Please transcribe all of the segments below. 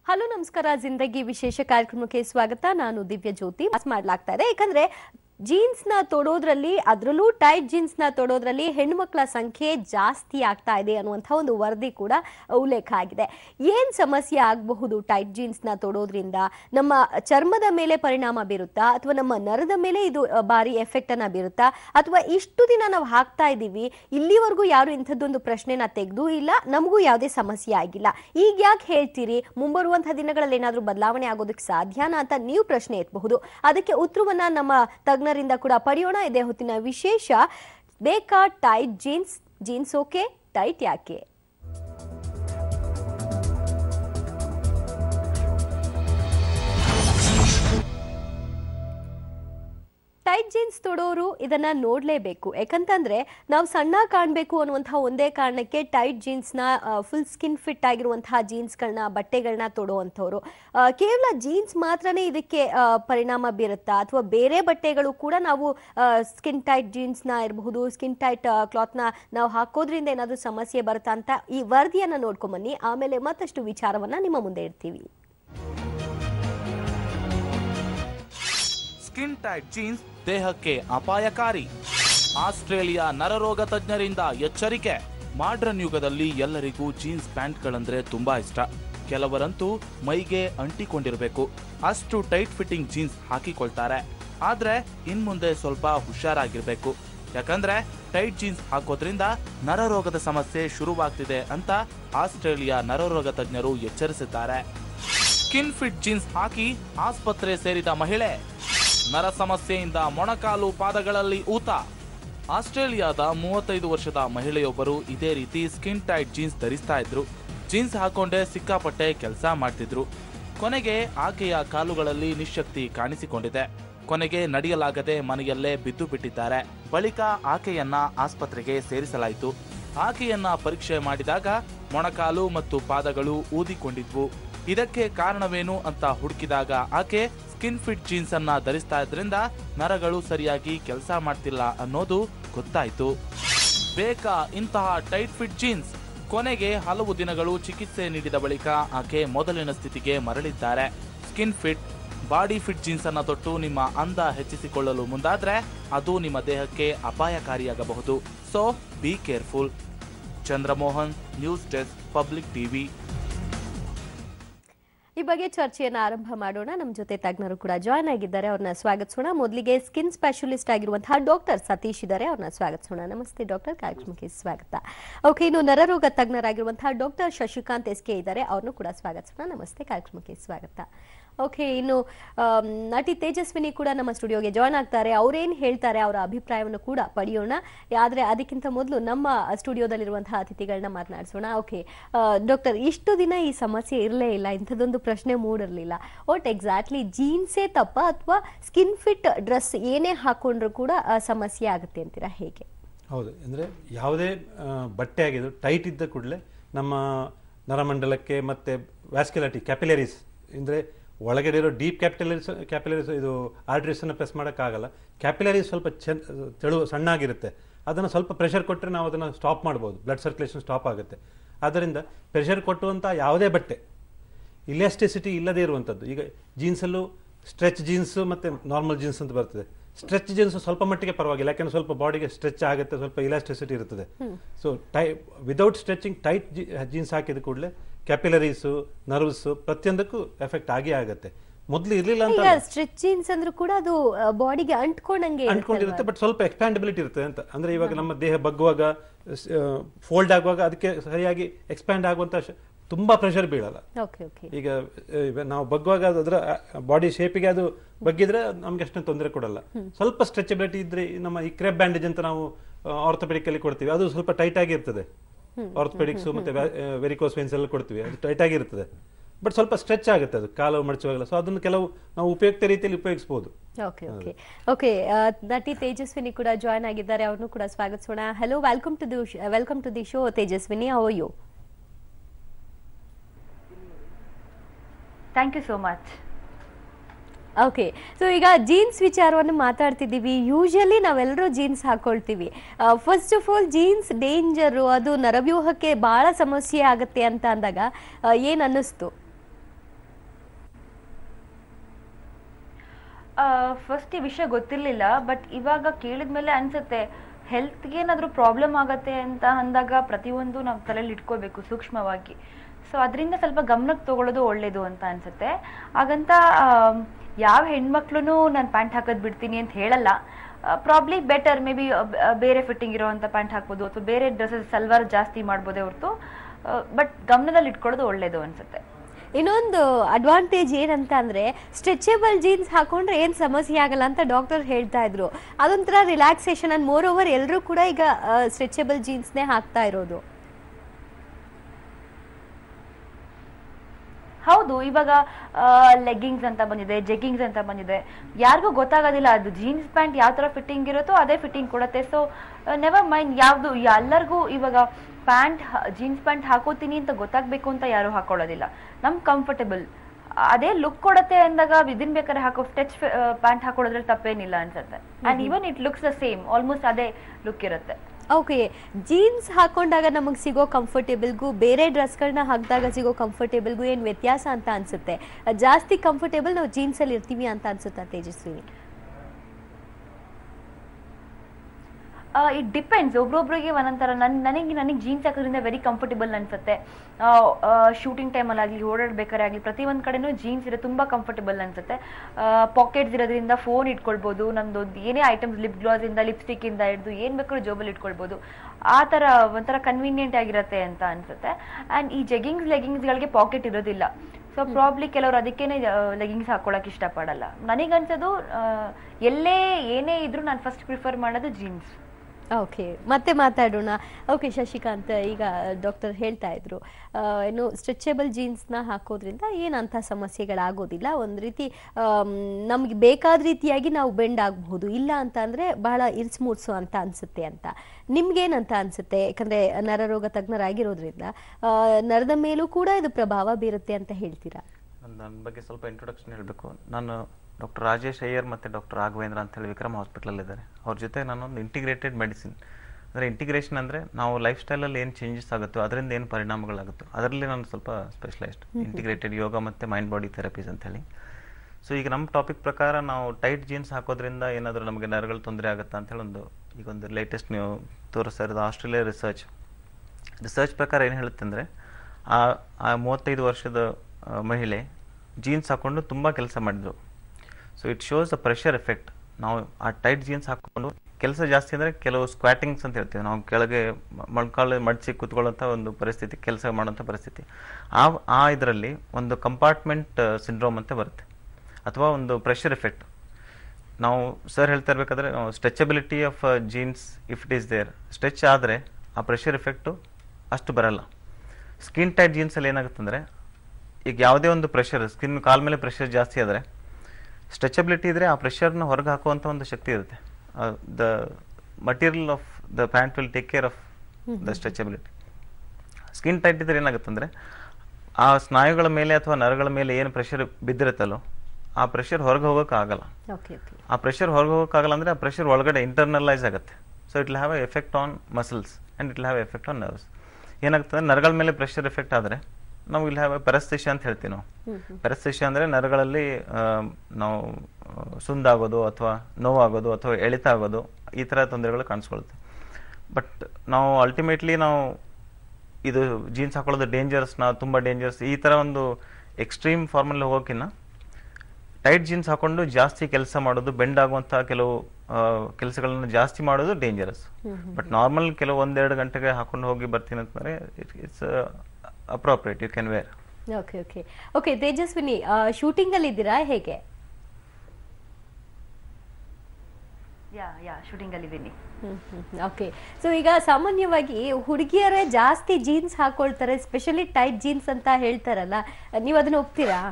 Hello ನಮಸ್ಕಾರ ಜಿಂದಗಿ ವಿಶೇಷ ಕಾರ್ಯಕ್ರಮಕ್ಕೆ ಸ್ವಾಗತ. ನಾನು ದಿವ್ಯ ಜ್ಯೋತಿ. ಮಾತನಾಡಲಾಗ್ತಾ ಇದೆ ಯಾಕಂದ್ರೆ ಜೀನ್ಸ್ ನ ತೊಡೋದ್ರಲ್ಲಿ, ಅದರಲ್ಲೂ ಟೈಟ್ ಜೀನ್ಸ್ ನ ತೊಡೋದ್ರಲ್ಲಿ ಹೆಣ್ಣುಮಕ್ಕಳ ಸಂಖ್ಯೆ ಜಾಸ್ತಿ ಆಗ್ತಾ ಇದೆ ಅನ್ನುವಂಥ ಒಂದು ವರದಿ ಕೂಡ ಉಲ್ಲೇಖ ಆಗಿದೆ. ಏನ್ ಸಮಸ್ಯೆ ಆಗಬಹುದು ಟೈಟ್ ಜೀನ್ಸ್ ನ ತೊಡೋದ್ರಿಂದ? ನಮ್ಮ ಚರ್ಮದ ಮೇಲೆ ಪರಿಣಾಮ ಬೀರುತ್ತಾ, ಅಥವಾ ನಮ್ಮ ನರದ ಮೇಲೆ ಇದು ಭಾರಿ ಎಫೆಕ್ಟ್ ಅನ್ನ ಬೀರುತ್ತಾ, ಅಥವಾ ಇಷ್ಟು ದಿನ ನಾವು ಹಾಕ್ತಾ ಇದ್ದೀವಿ ಇಲ್ಲಿವರೆಗೂ ಯಾರು ಇಂಥದ್ದೊಂದು ಪ್ರಶ್ನೆನ ತೆಗೆದು ಇಲ್ಲ, ನಮಗೂ ಯಾವುದೇ ಸಮಸ್ಯೆ ಆಗಿಲ್ಲ, ಈಗ ಯಾಕೆ ಹೇಳ್ತೀರಿ, ಮುಂಬರುವಂತಹ ದಿನಗಳಲ್ಲಿ ಏನಾದ್ರೂ ಬದಲಾವಣೆ ಆಗೋದಕ್ಕೆ ಸಾಧ್ಯನಾ ಅಂತ ನೀವು ಪ್ರಶ್ನೆ ಎತ್ತಬಹುದು. ಅದಕ್ಕೆ ಉತ್ತರವನ್ನ ನಮ್ಮ ತಜ್ಞರಿಂದ ಕೂಡ ಪಡೆಯೋಣ. ಇದೇ ಹೊತ್ತಿನ ವಿಶೇಷ, ಬೇಕಾ tight jeans? Jeans okay, tight ಯಾಕೆ? ಟೈಟ್ ಜೀನ್ಸ್ ತೊಡೋರು ಇದನ್ನ ನೋಡ್ಲೇಬೇಕು. ಯಾಕಂತಂದ್ರೆ ನಾವು ಸಣ್ಣ ಕಾಣಬೇಕು ಅನ್ನುವಂತಹ ಒಂದೇ ಕಾರಣಕ್ಕೆ ಟೈಟ್ ಜೀನ್ಸ್ ನ ಫುಲ್ ಸ್ಕಿನ್ ಫಿಟ್ ಆಗಿರುವಂತಹ ಜೀನ್ಸ್ ಗಳನ್ನ, ಬಟ್ಟೆಗಳನ್ನ ತೊಡುವಂಥವ್ರು. ಕೇವಲ ಜೀನ್ಸ್ ಮಾತ್ರನೇ ಇದಕ್ಕೆ ಪರಿಣಾಮ ಬೀರುತ್ತಾ, ಅಥವಾ ಬೇರೆ ಬಟ್ಟೆಗಳು ಕೂಡ ನಾವು ಸ್ಕಿನ್ ಟೈಟ್ ಜೀನ್ಸ್ ನ ಇರಬಹುದು, ಸ್ಕಿನ್ ಟೈಟ್ ಕ್ಲಾತ್ ನ ನಾವು ಹಾಕೋದ್ರಿಂದ ಏನಾದ್ರೂ ಸಮಸ್ಯೆ ಬರುತ್ತಾ ಅಂತ ಈ ವರದಿಯನ್ನ ನೋಡ್ಕೊಂಬನ್ನಿ. ಆಮೇಲೆ ಮತ್ತಷ್ಟು ವಿಚಾರವನ್ನ ನಿಮ್ಮ ಮುಂದೆ ಇಡ್ತೀವಿ. ಸ್ಕಿನ್ ಟೈಟ್ ಜೀನ್ಸ್ ದೇಹಕ್ಕೆ ಅಪಾಯಕಾರಿ. ಆಸ್ಟ್ರೇಲಿಯಾ ನರರೋಗ ತಜ್ಞರಿಂದ ಎಚ್ಚರಿಕೆ. ಮಾಡ್ರನ್ ಯುಗದಲ್ಲಿ ಎಲ್ಲರಿಗೂ ಜೀನ್ಸ್ ಪ್ಯಾಂಟ್ಗಳಂದ್ರೆ ತುಂಬಾ ಇಷ್ಟ. ಕೆಲವರಂತೂ ಮೈಗೆ ಅಂಟಿಕೊಂಡಿರಬೇಕು, ಅಷ್ಟು ಟೈಟ್ ಫಿಟ್ಟಿಂಗ್ ಜೀನ್ಸ್ ಹಾಕಿಕೊಳ್ತಾರೆ. ಆದ್ರೆ ಇನ್ಮುಂದೆ ಸ್ವಲ್ಪ ಹುಷಾರಾಗಿರ್ಬೇಕು. ಯಾಕಂದ್ರೆ ಟೈಟ್ ಜೀನ್ಸ್ ಹಾಕೋದ್ರಿಂದ ನರರೋಗದ ಸಮಸ್ಯೆ ಶುರುವಾಗ್ತಿದೆ ಅಂತ ಆಸ್ಟ್ರೇಲಿಯಾ ನರರೋಗ ತಜ್ಞರು ಎಚ್ಚರಿಸಿದ್ದಾರೆ. ಸ್ಕಿನ್ ಫಿಟ್ ಜೀನ್ಸ್ ಹಾಕಿ ಆಸ್ಪತ್ರೆ ಸೇರಿದ ಮಹಿಳೆ. ನರ ಸಮಸ್ಯೆಯಿಂದ ಮೊಣಕಾಲು ಪಾದಗಳಲ್ಲಿ ಊತ. ಆಸ್ಟ್ರೇಲಿಯಾದ 35 ವರ್ಷದ ಮಹಿಳೆಯೊಬ್ಬರು ಇದೇ ರೀತಿ ಸ್ಕಿನ್ ಟೈಟ್ ಜೀನ್ಸ್ ಧರಿಸ್ತಾ ಇದ್ರು. ಜೀನ್ಸ್ ಹಾಕೊಂಡೇ ಸಿಕ್ಕಾಪಟ್ಟೆ ಕೆಲಸ ಮಾಡ್ತಿದ್ರು. ಕೊನೆಗೆ ಆಕೆಯ ಕಾಲುಗಳಲ್ಲಿ ನಿಶಕ್ತಿ ಕಾಣಿಸಿಕೊಂಡಿದೆ. ಕೊನೆಗೆ ನಡೆಯಲಾಗದೆ ಮನೆಯಲ್ಲೇ ಬಿದ್ದು ಬಿಟ್ಟಿದ್ದಾರೆ. ಬಳಿಕ ಆಕೆಯನ್ನ ಆಸ್ಪತ್ರೆಗೆ ಸೇರಿಸಲಾಯಿತು. ಆಕೆಯನ್ನ ಪರೀಕ್ಷೆ ಮಾಡಿದಾಗ ಮೊಣಕಾಲು ಮತ್ತು ಪಾದಗಳು ಊದಿಕೊಂಡಿದ್ವು. ಇದಕ್ಕೆ ಕಾರಣವೇನು ಅಂತ ಹುಡುಕಿದಾಗ ಆಕೆ ಸ್ಕಿನ್ ಫಿಟ್ ಜೀನ್ಸ್ ಅನ್ನ ಧರಿಸ್ತಾ ಇದ್ರಿಂದ ನರಗಳು ಸರಿಯಾಗಿ ಕೆಲಸ ಮಾಡ್ತಿಲ್ಲ ಅನ್ನೋದು ಗೊತ್ತಾಯ್ತು. ಬೇಕಾ ಇಂತಹ ಟೈಟ್ ಫಿಟ್ ಜೀನ್ಸ್? ಕೊನೆಗೆ ಹಲವು ದಿನಗಳು ಚಿಕಿತ್ಸೆ ನೀಡಿದ ಬಳಿಕ ಆಕೆ ಮೊದಲಿನ ಸ್ಥಿತಿಗೆ ಮರಳಿದ್ದಾರೆ. Skin fit, body fit jeans ಅನ್ನ ತೊಟ್ಟು ನಿಮ್ಮ ಅಂದ ಹೆಚ್ಚಿಸಿಕೊಳ್ಳಲು ಮುಂದಾದ್ರೆ ಅದು ನಿಮ್ಮ ದೇಹಕ್ಕೆ ಅಪಾಯಕಾರಿಯಾಗಬಹುದು. So be careful. Chandramohan, news desk, public TV. ಈ ಬಗ್ಗೆ ಚರ್ಚೆಯನ್ನು ಆರಂಭ ಮಾಡೋಣ. ನಮ್ಮ ಜೊತೆ ತಜ್ಞರು ಕೂಡ ಜಾಯ್ನ್ ಆಗಿದ್ದಾರೆ, ಅವ್ರನ್ನ ಸ್ವಾಗತಿಸೋಣ. ಮೊದಲಿಗೆ ಸ್ಕಿನ್ ಸ್ಪೆಷಲಿಸ್ಟ್ ಆಗಿರುವಂತಹ ಡಾಕ್ಟರ್ ಸತೀಶ್ ಇದ್ದಾರೆ, ಅವ್ರನ್ನ ಸ್ವಾಗತಿಸೋಣ. ನಮಸ್ತೆ ಡಾಕ್ಟರ್, ಕಾರ್ಯಕ್ರಮಕ್ಕೆ ಸ್ವಾಗತ. ಓಕೆ, ಇನ್ನು ನರರೋಗ ತಜ್ಞರಾಗಿರುವಂತಹ ಡಾಕ್ಟರ್ ಶಶಿಕಾಂತ್ ಎಸ್ ಕೆ ಇದ್ದಾರೆ, ಅವ್ರನ್ನು ಕೂಡ ಸ್ವಾಗತಿಸೋಣ. ನಮಸ್ತೆ, ಕಾರ್ಯಕ್ರಮಕ್ಕೆ ಸ್ವಾಗತ. ಓಕೆ, ಇನ್ನು ನಟಿ ತೇಜಸ್ವಿನಿ ಕೂಡ ನಮ್ಮ ಸ್ಟುಡಿಯೋಗೆ ಜಾಯ್ನ್ ಆಗ್ತಾರೆ. ಅವ್ರೇನ್ ಹೇಳ್ತಾರೆ ಅವರ ಅಭಿಪ್ರಾಯವನ್ನು ಕೂಡ ಪಡೆಯೋಣ. ಆದ್ರೆ ಅದಕ್ಕಿಂತ ಮೊದಲು ನಮ್ಮ ಸ್ಟುಡಿಯೋದಲ್ಲಿರುವಂತಹ ಅತಿಥಿಗಳನ್ನ ಮಾತನಾಡಿಸೋಣ. ಓಕೆ ಡಾಕ್ಟರ್, ಇಷ್ಟು ದಿನ ಈ ಸಮಸ್ಯೆ ಇರಲೇ ಇಲ್ಲ, ಇಂಥದ್ದೊಂದು ಪ್ರಶ್ನೆ ಮೂಡಿರಲಿಲ್ಲ. ಒಟ್ ಎಕ್ಸಾಕ್ಟ್ಲಿ ಜೀನ್ಸೇ ತಪ್ಪ, ಅಥವಾ ಸ್ಕಿನ್ ಫಿಟ್ ಡ್ರೆಸ್ ಏನೇ ಹಾಕೊಂಡ್ರು ಕೂಡ ಸಮಸ್ಯೆ ಆಗುತ್ತೆ ಅಂತೀರಾ, ಹೇಗೆ? ಹೌದು, ಅಂದರೆ ಯಾವುದೇ ಬಟ್ಟೆ ಆಗಿದ್ದು ಟೈಟ್ ಇದ್ದ ಕೂಡಲೇ ನಮ್ಮ ನರಮಂಡಲಕ್ಕೆ ಮತ್ತು ವ್ಯಾಸ್ಕ್ಯುಲಾರಿಟಿ, ಕ್ಯಾಪಿಲರೀಸ್ ಅಂದರೆ ಒಳಗಡೆ ಇರೋ ಡೀಪ್ ಕ್ಯಾಪಿಲರೀಸ್ ಇದು ಆರ್ಟರೀಸನ್ನು ಪ್ರೆಸ್ ಮಾಡೋಕ್ಕಾಗಲ್ಲ. ಕ್ಯಾಪಿಲರೀಸ್ ಸ್ವಲ್ಪ ಸಣ್ಣಾಗಿರುತ್ತೆ. ಅದನ್ನು ಸ್ವಲ್ಪ ಪ್ರೆಷರ್ ಕೊಟ್ಟರೆ ನಾವು ಅದನ್ನು ಸ್ಟಾಪ್ ಮಾಡ್ಬೋದು, ಬ್ಲಡ್ ಸರ್ಕ್ಯುಲೇಷನ್ ಸ್ಟಾಪ್ ಆಗುತ್ತೆ. ಆದ್ದರಿಂದ ಪ್ರೆಷರ್ ಕೊಟ್ಟುವಂಥ ಯಾವುದೇ ಬಟ್ಟೆ, ಇಲಾಸ್ಟಿಸಿಟಿ ಇಲ್ಲದೇ ಇರುವಂಥದ್ದು. ಈಗ ಜೀನ್ಸಲ್ಲೂ ಸ್ಟ್ರೆಚ್ ಜೀನ್ಸು ಮತ್ತು ನಾರ್ಮಲ್ ಜೀನ್ಸ್ ಅಂತ ಬರ್ತದೆ. ಸ್ಟ್ರೆಚ್ ಜೀನ್ಸ್ ಸ್ವಲ್ಪ ಮಟ್ಟಿಗೆ ಪರವಾಗಿಲ್ಲ, ಯಾಕೆಂದರೆ ಸ್ವಲ್ಪ ಬಾಡಿಗೆ ಸ್ಟ್ರೆಚ್ ಆಗುತ್ತೆ, ಸ್ವಲ್ಪ ಇಲಾಸ್ಟಿಸಿಟಿ ಇರ್ತದೆ. So without stretching tight jeans ಹಾಕಿದ ಕೂಡಲೇ ಕ್ಯಾಪಿಲರೀಸು, ನರ್ವ್ಸು ಪ್ರತಿಯೊಂದಕ್ಕೂ ಎಫೆಕ್ಟ್ ಆಗೇ ಆಗುತ್ತೆ. ಮೊದಲು ಇರಲಿಲ್ಲ ಅಂತ. ಸ್ಟ್ರೆಚ್ ಜೀನ್ಸ್ ಅಂದ್ರೆ ಕೂಡ ಅದು ಬಾಡಿಗೆ ಅಂಟ್ಕೊಂಡಿರುತ್ತೆ, ಬಟ್ ಸ್ವಲ್ಪ ಎಕ್ಸ್ಪ್ಯಾಂಡಬಿಲಿಟಿ ಇರುತ್ತೆ ಅಂತ. ಅಂದ್ರೆ ಇವಾಗ ನಮ್ಮ ದೇಹ ಬಗ್ಗುವಾಗ, ಫೋಲ್ಡ್ ಆಗುವಾಗ ಅದಕ್ಕೆ ಸರಿಯಾಗಿ ಎಕ್ಸ್ಪ್ಯಾಂಡ್ ಆಗುವಂತ ತುಂಬಾ ಪ್ರೆಷರ್ ಬೀಳಲ್ಲ. ಈಗ ನಾವು ಬಗ್ಗುವಾಗ ಅದರ ಬಾಡಿ ಶೇಪಿಗೆ ಅದು ಬಗ್ಗಿದ್ರೆ ನಮ್ಗೆ ಅಷ್ಟೊಂದು ತೊಂದರೆ ಕೊಡಲ್ಲ. ಸ್ವಲ್ಪ ಸ್ಟ್ರೆಚಬಿಲಿಟಿ ಇದ್ರೆ, ನಮ್ಮ ಈ ಕ್ರೆಬ್ ಬ್ಯಾಂಡೇಜ್ ಅಂತ ನಾವು ಆರ್ಥೋಪೆಡಿಕ್ ಅಲ್ಲಿ ಕೊಡ್ತೀವಿ, ಅದು ಸ್ವಲ್ಪ ಟೈಟ್ ಆಗಿ ಇರ್ತದೆ. ಆರ್ಥೋಪೆಡಿಕ್ಸ್ ಮತ್ತೆ ವೆರಿಕೋಸ್ ವೆನ್ಸ್ ಎಲ್ಲ ಕೊಡ್ತೀವಿ, ಅದು ಟೈಟ್ ಆಗಿರ್ತದೆ, ಬಟ್ ಸ್ವಲ್ಪ ಸ್ಟ್ರೆಚ್ ಆಗುತ್ತೆ ಅದು ಕಾಲು ಮಡಚುವಾಗಲ್ಲ. ಸೊ ಅದನ್ನು ಕೆಲವು ನಾವು ಉಪಯುಕ್ತ ರೀತಿಯಲ್ಲಿ ಉಪಯೋಗಿಸಬಹುದು. ಓಕೆ, ನಟಿ ತೇಜಸ್ವಿನಿ ಕೂಡ ಜಾಯ್ನ್ ಆಗಿದ್ದಾರೆ, ಅವ್ರನ್ನು ಕೂಡ ಸ್ವಾಗತಿಸೋಣ. Hello, welcome to the show Tejaswini. How are you? Thank you so much. Okay, so ಈಗ ಜೀನ್ಸ್ ವಿಚಾರವನ್ನು ಮಾತಾಡ್ತಿದ್ದೀವಿ. ಯೂಶಲಿ ನಾವೆಲ್ಲರೂ ಜೀನ್ಸ್ ಹಾಕೊಳ್ತೀವಿ. First of all jeans danger, ಅದು ನರವ್ಯೂಹಕ್ಕೆ ಬಹಳ ಸಮಸ್ಯೆ ಆಗುತ್ತೆ ಅಂತ ಅಂದಾಗ ಏನ್ ಅನ್ನಿಸ್ತು? ಫಸ್ಟ್ ಈ ವಿಷಯ ಗೊತ್ತಿರಲಿಲ್ಲ, ಬಟ್ ಇವಾಗ ಕೇಳಿದ್ಮೇಲೆ ಅನ್ಸುತ್ತೆ ಹೆಲ್ತ್ಗೆ ಏನಾದರೂ ಪ್ರಾಬ್ಲಮ್ ಆಗತ್ತೆ ಅಂತ ಅಂದಾಗ ಪ್ರತಿಯೊಂದು ನಾವು ತಲೆಯಲ್ಲಿ ಇಟ್ಕೋಬೇಕು ಸೂಕ್ಷ್ಮವಾಗಿ. ಸೊ ಅದರಿಂದ ಸ್ವಲ್ಪ ಗಮನಕ್ಕೆ ತಗೊಳ್ಳೋದು ಒಳ್ಳೇದು ಅಂತ ಅನ್ಸುತ್ತೆ. ಹಾಗಂತ ಯಾವ ಹೆಣ್ಮಕ್ಳು ನಾನು ಪ್ಯಾಂಟ್ ಹಾಕೋದು ಬಿಡ್ತೀನಿ ಅಂತ ಹೇಳಲ್ಲ. ಪ್ರಾಬ್ಲಿ ಬೆಟರ್ ಮೇ ಬಿ ಬೇರೆ ಫಿಟ್ಟಿಂಗ್ ಇರೋವಂಥ ಪ್ಯಾಂಟ್ ಹಾಕ್ಬೋದು ಅಥವಾ ಬೇರೆ ಡ್ರೆಸ್ಸಸ್ ಸಲ್ವಾರ್ ಜಾಸ್ತಿ ಮಾಡ್ಬೋದೇ ಹೊರತು, ಬಟ್ ಗಮನದಲ್ಲಿ ಇಟ್ಕೊಳ್ಳೋದು ಒಳ್ಳೇದು ಅನ್ಸುತ್ತೆ. ಇನ್ನೊಂದು ಅಡ್ವಾಂಟೇಜ್ ಏನಂತ ಅಂದ್ರೆ ಸ್ಟ್ರೆಚಬಲ್ ಜೀನ್ಸ್ ಹಾಕೊಂಡ್ರೆ ಏನ್ ಸಮಸ್ಯೆ ಆಗಲ್ಲ ಅಂತ ಡಾಕ್ಟರ್ ಹೇಳ್ತಾ ಇದ್ರು. ಅದೊಂಥರ ರಿಲ್ಯಾಕ್ಸೇಷನ್ ಅಂಡ್ ಮೋರ್ ಓವರ್ ಎಲ್ಲರೂ ಕೂಡ ಈಗ ಸ್ಟ್ರೆಚಬಲ್ ಜೀನ್ಸ್ನೇ ಹಾಕ್ತಾ ಇರೋದು. ಹೌದು, ಇವಾಗ ಲೆಗ್ಗಿಂಗ್ಸ್ ಅಂತ ಬಂದಿದೆ, ಜೆಗ್ಗಿಂಗ್ಸ್ ಅಂತ ಬಂದಿದೆ. ಯಾರಿಗೂ ಗೊತ್ತಾಗೋದಿಲ್ಲ ಅದು ಜೀನ್ಸ್ ಪ್ಯಾಂಟ್ ಯಾವ ತರ ಫಿಟ್ಟಿಂಗ್ ಇರುತ್ತೋ ಅದೇ ಫಿಟ್ಟಿಂಗ್ ಕೊಡುತ್ತೆ. ಸೊ ನೆವರ್ ಮೈಂಡ್, ಯಾವ್ದು ಎಲ್ಲರಿಗೂ ಇವಾಗ ಜೀನ್ಸ್ ಪ್ಯಾಂಟ್ ಹಾಕೋತೀನಿ ಅಂತ ಗೊತ್ತಾಗ್ಬೇಕು ಅಂತ ಯಾರು ಹಾಕೊಳ್ಳೋದಿಲ್ಲ. ನಮ್ಗೆ ಕಂಫರ್ಟಬಲ್ ಅದೇ ಲುಕ್ ಕೊಡುತ್ತೆ ಅಂದಾಗ ಇದನ್ ಬೇಕಾದ್ರೆ ಹಾಕೋ ಸ್ಟೆಚ್ ಪ್ಯಾಂಟ್ ಹಾಕೊಳ್ಳೋದ್ರಲ್ಲಿ ತಪ್ಪೇನಿಲ್ಲ ಅನ್ಸುತ್ತೆ. And even it looks the same, almost ಅದೇ ಲುಕ್ ಇರುತ್ತೆ. ಓಕೆ, ಜೀನ್ಸ್ ಹಾಕೊಂಡಾಗ ನಮಗೆ ಸಿಗೋ ಕಂಫರ್ಟೇಬಲ್ಗೂ ಬೇರೆ ಡ್ರೆಸ್ಗಳನ್ನ ಹಾಕಿದಾಗ ಸಿಗೋ ಕಂಫರ್ಟೇಬಲ್ಗೂ ಏನು ವ್ಯತ್ಯಾಸ ಅಂತ ಅನ್ಸುತ್ತೆ? ಜಾಸ್ತಿ ಕಂಫರ್ಟೇಬಲ್ ನಾವು ಜೀನ್ಸಲ್ಲಿ ಇರ್ತೀವಿ ಅಂತ ಅನ್ಸುತ್ತಾ ತೇಜಸ್ವಿನಿ? ಇಟ್ ಡಿಪೆಂಡ್ಸ್, ಒಬ್ರೊಬ್ರಿಗೆ ಒಂದೊಂಥರ. ನನಗೆ ಜೀನ್ಸ್ ಹಾಕೋದ್ರಿಂದ ವೆರಿ ಕಂಫರ್ಟೇಬಲ್ ಅನ್ಸುತ್ತೆ. ಶೂಟಿಂಗ್ ಟೈಮಲ್ಲಿ ಆಗಲಿ, ಓಡಾಡ್ಬೇಕಾದ್ರೆ ಆಗಲಿ, ಪ್ರತಿಯೊಂದು ಕಡೆನೂ ಜೀನ್ಸ್ ಇರೋ ತುಂಬ ಕಂಫರ್ಟೇಬಲ್ ಅನ್ಸುತ್ತೆ. ಪಾಕೆಟ್ಸ್ ಇರೋದ್ರಿಂದ ಫೋನ್ ಇಟ್ಕೊಳ್ಬೋದು, ನಮ್ದು ಏನೇ ಐಟಮ್ಸ್ ಲಿಪ್ ಗ್ಲಾಸ್ ಇಂದ ಲಿಪ್ಸ್ಟಿಕ್ ಇಂದ ಹಿಡಿದು ಏನ್ ಬೇಕಾದ್ರೂ ಜೋಬಲ್ಲಿ ಇಟ್ಕೊಳ್ಬೋದು. ಆ ಥರ ಒಂಥರ ಕನ್ವೀನಿಯೆಂಟ್ ಆಗಿರುತ್ತೆ ಅಂತ ಅನ್ಸುತ್ತೆ. ಆ್ಯಂಡ್ ಈ ಲೆಗಿಂಗ್ಸ್ಗಳಿಗೆ ಪಾಕೆಟ್ ಇರೋದಿಲ್ಲ. ಸೊ ಪ್ರಾಬ್ಲಿ ಕೆಲವರು ಅದಕ್ಕೇನೆ ಲೆಗಿಂಗ್ಸ್ ಹಾಕೊಳಕ್ ಇಷ್ಟಪಡಲ್ಲ. ನನಗನ್ಸೋದು ಎಲ್ಲೇ ಏನೇ ಇದ್ರೂ ನಾನು ಫಸ್ಟ್ ಪ್ರಿಫರ್ ಮಾಡೋದು ಜೀನ್ಸ್. ಓಕೆ, ಮತ್ತೆ ಮಾತಾಡೋಣ. ಓಕೆ ಶಶಿಕಾಂತ್, ಈಗ ಡಾಕ್ಟರ್ ಹೇಳ್ತಾ ಇದ್ರು ಏನು ಸ್ಟ್ರೆಚಬಲ್ ಜೀನ್ಸ್ನ ಹಾಕೋದ್ರಿಂದ ಏನಂಥ ಸಮಸ್ಯೆಗಳಾಗೋದಿಲ್ಲ. ಒಂದು ರೀತಿ ನಮ್ಗೆ ಬೇಕಾದ ರೀತಿಯಾಗಿ ನಾವು ಬೆಂಡ್ ಆಗಬಹುದು, ಇಲ್ಲ ಅಂತ ಅಂದರೆ ಬಹಳ ಇರ್ಸ್ಮೂಡ್ಸು ಅಂತ ಅನಿಸುತ್ತೆ ಅಂತ. ನಿಮ್ಗೇನಂತ ಅನಿಸುತ್ತೆ? ಯಾಕಂದರೆ ನರರೋಗ ತಜ್ಞರಾಗಿರೋದ್ರಿಂದ ನರದ ಮೇಲೂ ಕೂಡ ಇದು ಪ್ರಭಾವ ಬೀರುತ್ತೆ ಅಂತ ಹೇಳ್ತೀರಾ? ನನ್ನ ಬಗ್ಗೆ ಸ್ವಲ್ಪ ಇಂಟ್ರೊಡಕ್ಷನ್ ಹೇಳಬೇಕು. ನಾನು ಡಾಕ್ಟರ್ ರಾಜೇಶ್ ಅಯ್ಯರ್ ಮತ್ತು ಡಾಕ್ಟರ್ ರಾಘವೇಂದ್ರ ಅಂತೇಳಿ ವಿಕ್ರಮ್ ಹಾಸ್ಪಿಟಲಲ್ಲಿದ್ದಾರೆ. ಅವ್ರ ಜೊತೆ ನಾನೊಂದು ಇಂಟಿಗ್ರೇಟೆಡ್ ಮೆಡಿಸಿನ್, ಅಂದರೆ ಇಂಟಿಗ್ರೇಷನ್ ಅಂದರೆ ನಾವು ಲೈಫ್ ಸ್ಟೈಲಲ್ಲಿ ಏನು ಚೇಂಜಸ್ ಆಗುತ್ತೋ ಅದರಿಂದ ಏನು ಪರಿಣಾಮಗಳಾಗುತ್ತೋ ಅದರಲ್ಲಿ ನಾನು ಸ್ವಲ್ಪ ಸ್ಪೆಷಲೈಸ್ಡ್. ಇಂಟಿಗ್ರೇಟೆಡ್ ಯೋಗ ಮತ್ತು ಮೈಂಡ್ ಬಾಡಿ ಥೆರಪೀಸ್ ಅಂತೇಳಿ. ಸೊ ಈಗ ನಮ್ಮ ಟಾಪಿಕ್ ಪ್ರಕಾರ ನಾವು ಟೈಟ್ ಜೀನ್ಸ್ ಹಾಕೋದ್ರಿಂದ ಏನಾದರೂ ನಮಗೆ ನರಗಳು ತೊಂದರೆ ಆಗುತ್ತಾ ಅಂತೇಳಿ ಈಗೊಂದು ಲೇಟೆಸ್ಟ್ ನೀವು ತೋರಿಸ್ತಾ ಇರೋದು ಆಸ್ಟ್ರೇಲಿಯಾ ರಿಸರ್ಚ್ ಪ್ರಕಾರ ಏನು ಹೇಳುತ್ತೆ ಅಂದರೆ, ಆ 35 ವರ್ಷದ ಮಹಿಳೆ ಜೀನ್ಸ್ ಹಾಕ್ಕೊಂಡು ತುಂಬ ಕೆಲಸ ಮಾಡಿದ್ರು. So it shows a pressure effect. ನಾವು ಆ ಟೈಟ್ ಜೀನ್ಸ್ ಹಾಕ್ಕೊಂಡು ಕೆಲಸ ಜಾಸ್ತಿ ಅಂದರೆ ಕೆಲವು ಸ್ಕ್ವಾಟಿಂಗ್ಸ್ ಅಂತ ಹೇಳ್ತೀವಿ, ನಾವು ಕೆಳಗೆ ಮೊಳ್ಕಾಲು ಮಡಚಿ ಕೂತ್ಕೊಳ್ಳೋಂಥ ಒಂದು ಪರಿಸ್ಥಿತಿ, ಕೆಲಸ ಮಾಡೋಂಥ ಪರಿಸ್ಥಿತಿ. ಆ ಇದರಲ್ಲಿ ಒಂದು ಕಂಪಾರ್ಟ್ಮೆಂಟ್ ಸಿಂಡ್ರೋಮ್ ಅಂತ ಬರುತ್ತೆ, ಅಥವಾ ಒಂದು ಪ್ರೆಷರ್ ಎಫೆಕ್ಟ್. ನಾವು ಸರ್ ಹೇಳ್ತಾ ಇರಬೇಕಾದ್ರೆ stretchability of jeans if it is there, stretch ಆದರೆ ಆ ಪ್ರೆಷರ್ ಎಫೆಕ್ಟು ಅಷ್ಟು ಬರಲ್ಲ. ಸ್ಕಿನ್ ಟೈಟ್ ಜೀನ್ಸಲ್ಲಿ ಏನಾಗುತ್ತೆ ಅಂದರೆ, ಈಗ ಯಾವುದೇ ಒಂದು ಪ್ರೆಷರ್, ಕಾಲ ಮೇಲೆ ಪ್ರೆಷರ್ ಜಾಸ್ತಿ ಆದರೆ ಸ್ಟ್ರೆಚಬಿಲಿಟಿ ಇದ್ದರೆ ಆ ಪ್ರೆಷರ್ನ ಹೊರಗೆ ಹಾಕುವಂಥ ಒಂದು ಶಕ್ತಿ ಇರುತ್ತೆ. The material of the pant will take care of the stretchability. Skin tight ಇದ್ರೆ ಏನಾಗುತ್ತೆ ಅಂದರೆ, ಆ ಸ್ನಾಯುಗಳ ಮೇಲೆ ಅಥವಾ ನರಗಳ ಮೇಲೆ ಏನು ಪ್ರೆಷರ್ ಬಿದ್ದಿರುತ್ತಲ್ಲೋ ಆ ಪ್ರೆಷರ್ ಹೊರಗೆ ಹೋಗೋಕ್ಕಾಗಲ್ಲ. ಆ ಪ್ರೆಷರ್ ಹೊರಗೆ ಹೋಗೋಕ್ಕಾಗಲ್ಲ ಅಂದರೆ ಆ ಪ್ರೆಷರ್ ಒಳಗಡೆ ಇಂಟರ್ನಲೈಸ್ ಆಗುತ್ತೆ. So it will have a effect on muscles and it will have effect on nerves. ಏನಾಗ್ತದೆ, ನರಗಳ ಮೇಲೆ ಪ್ರೆಷರ್ ಎಫೆಕ್ಟ್ ಆದರೆ ನಾವು ಇಲ್ಲಿ ಹ್ಯಾವ್ ಪೆರಸ್ಥೆಷಿಯಾ ಅಂತ ಹೇಳ್ತೀವಿ. ನಾವು ಪೆರಸ್ಥೆಷಿಯಾ ಅಂದರೆ ನರಗಳಲ್ಲಿ ನಾವು ಸುಂದಾಗೋದು ಅಥವಾ ನೋವಾಗೋದು ಅಥವಾ ಎಳಿತ ಆಗೋದು, ಈ ಥರ ತೊಂದರೆಗಳು ಕಾಣಿಸ್ಕೊಳುತ್ತೆ. ಬಟ್ ನಾವು ಅಲ್ಟಿಮೇಟ್ಲಿ ನಾವು ಇದು ಜೀನ್ಸ್ ಹಾಕೊಳ್ಳೋದು ಡೇಂಜರ್ಸ್, ನಾವು ತುಂಬ ಡೇಂಜರ್ಸ್ ಈ ಥರ ಒಂದು ಎಕ್ಸ್ಟ್ರೀಮ್ ಫಾರ್ಮಲ್ಲಿ ಹೋಗೋಕ್ಕಿಂತ ಟೈಟ್ ಜೀನ್ಸ್ ಹಾಕೊಂಡು ಜಾಸ್ತಿ ಕೆಲಸ ಮಾಡೋದು, ಬೆಂಡ್ ಆಗುವಂಥ ಕೆಲವು ಕೆಲಸಗಳನ್ನು ಜಾಸ್ತಿ ಮಾಡೋದು ಡೇಂಜರಸ್. ಬಟ್ ನಾರ್ಮಲ್ ಕೆಲವು 1-2 ಗಂಟೆಗೆ ಹಾಕೊಂಡು ಹೋಗಿ ಬರ್ತೀನಿ ಅಂತಂದರೆ it's appropriate, you can wear. Okay Tejaswini, shooting ಅಲ್ಲಿ ಇದ್ದೀರಾ ಹೇಗೆ? ಶೂಟಿಂಗ್ ಅಲ್ಲಿ ಇದ್ದೀನಿ. ಓಕೆ, ಸೊ ಈಗ ಸಾಮಾನ್ಯವಾಗಿ ಹುಡುಗಿಯರೇ ಜಾಸ್ತಿ ಜೀನ್ಸ್ ಹಾಕೊಳ್ತಾರೆ, ಸ್ಪೆಷಲಿ ಟೈಟ್ ಜೀನ್ಸ್ ಅಂತ ಹೇಳ್ತಾರಲ್ಲ, ನೀವು ಅದನ್ನ ಒಪ್ತೀರಾ?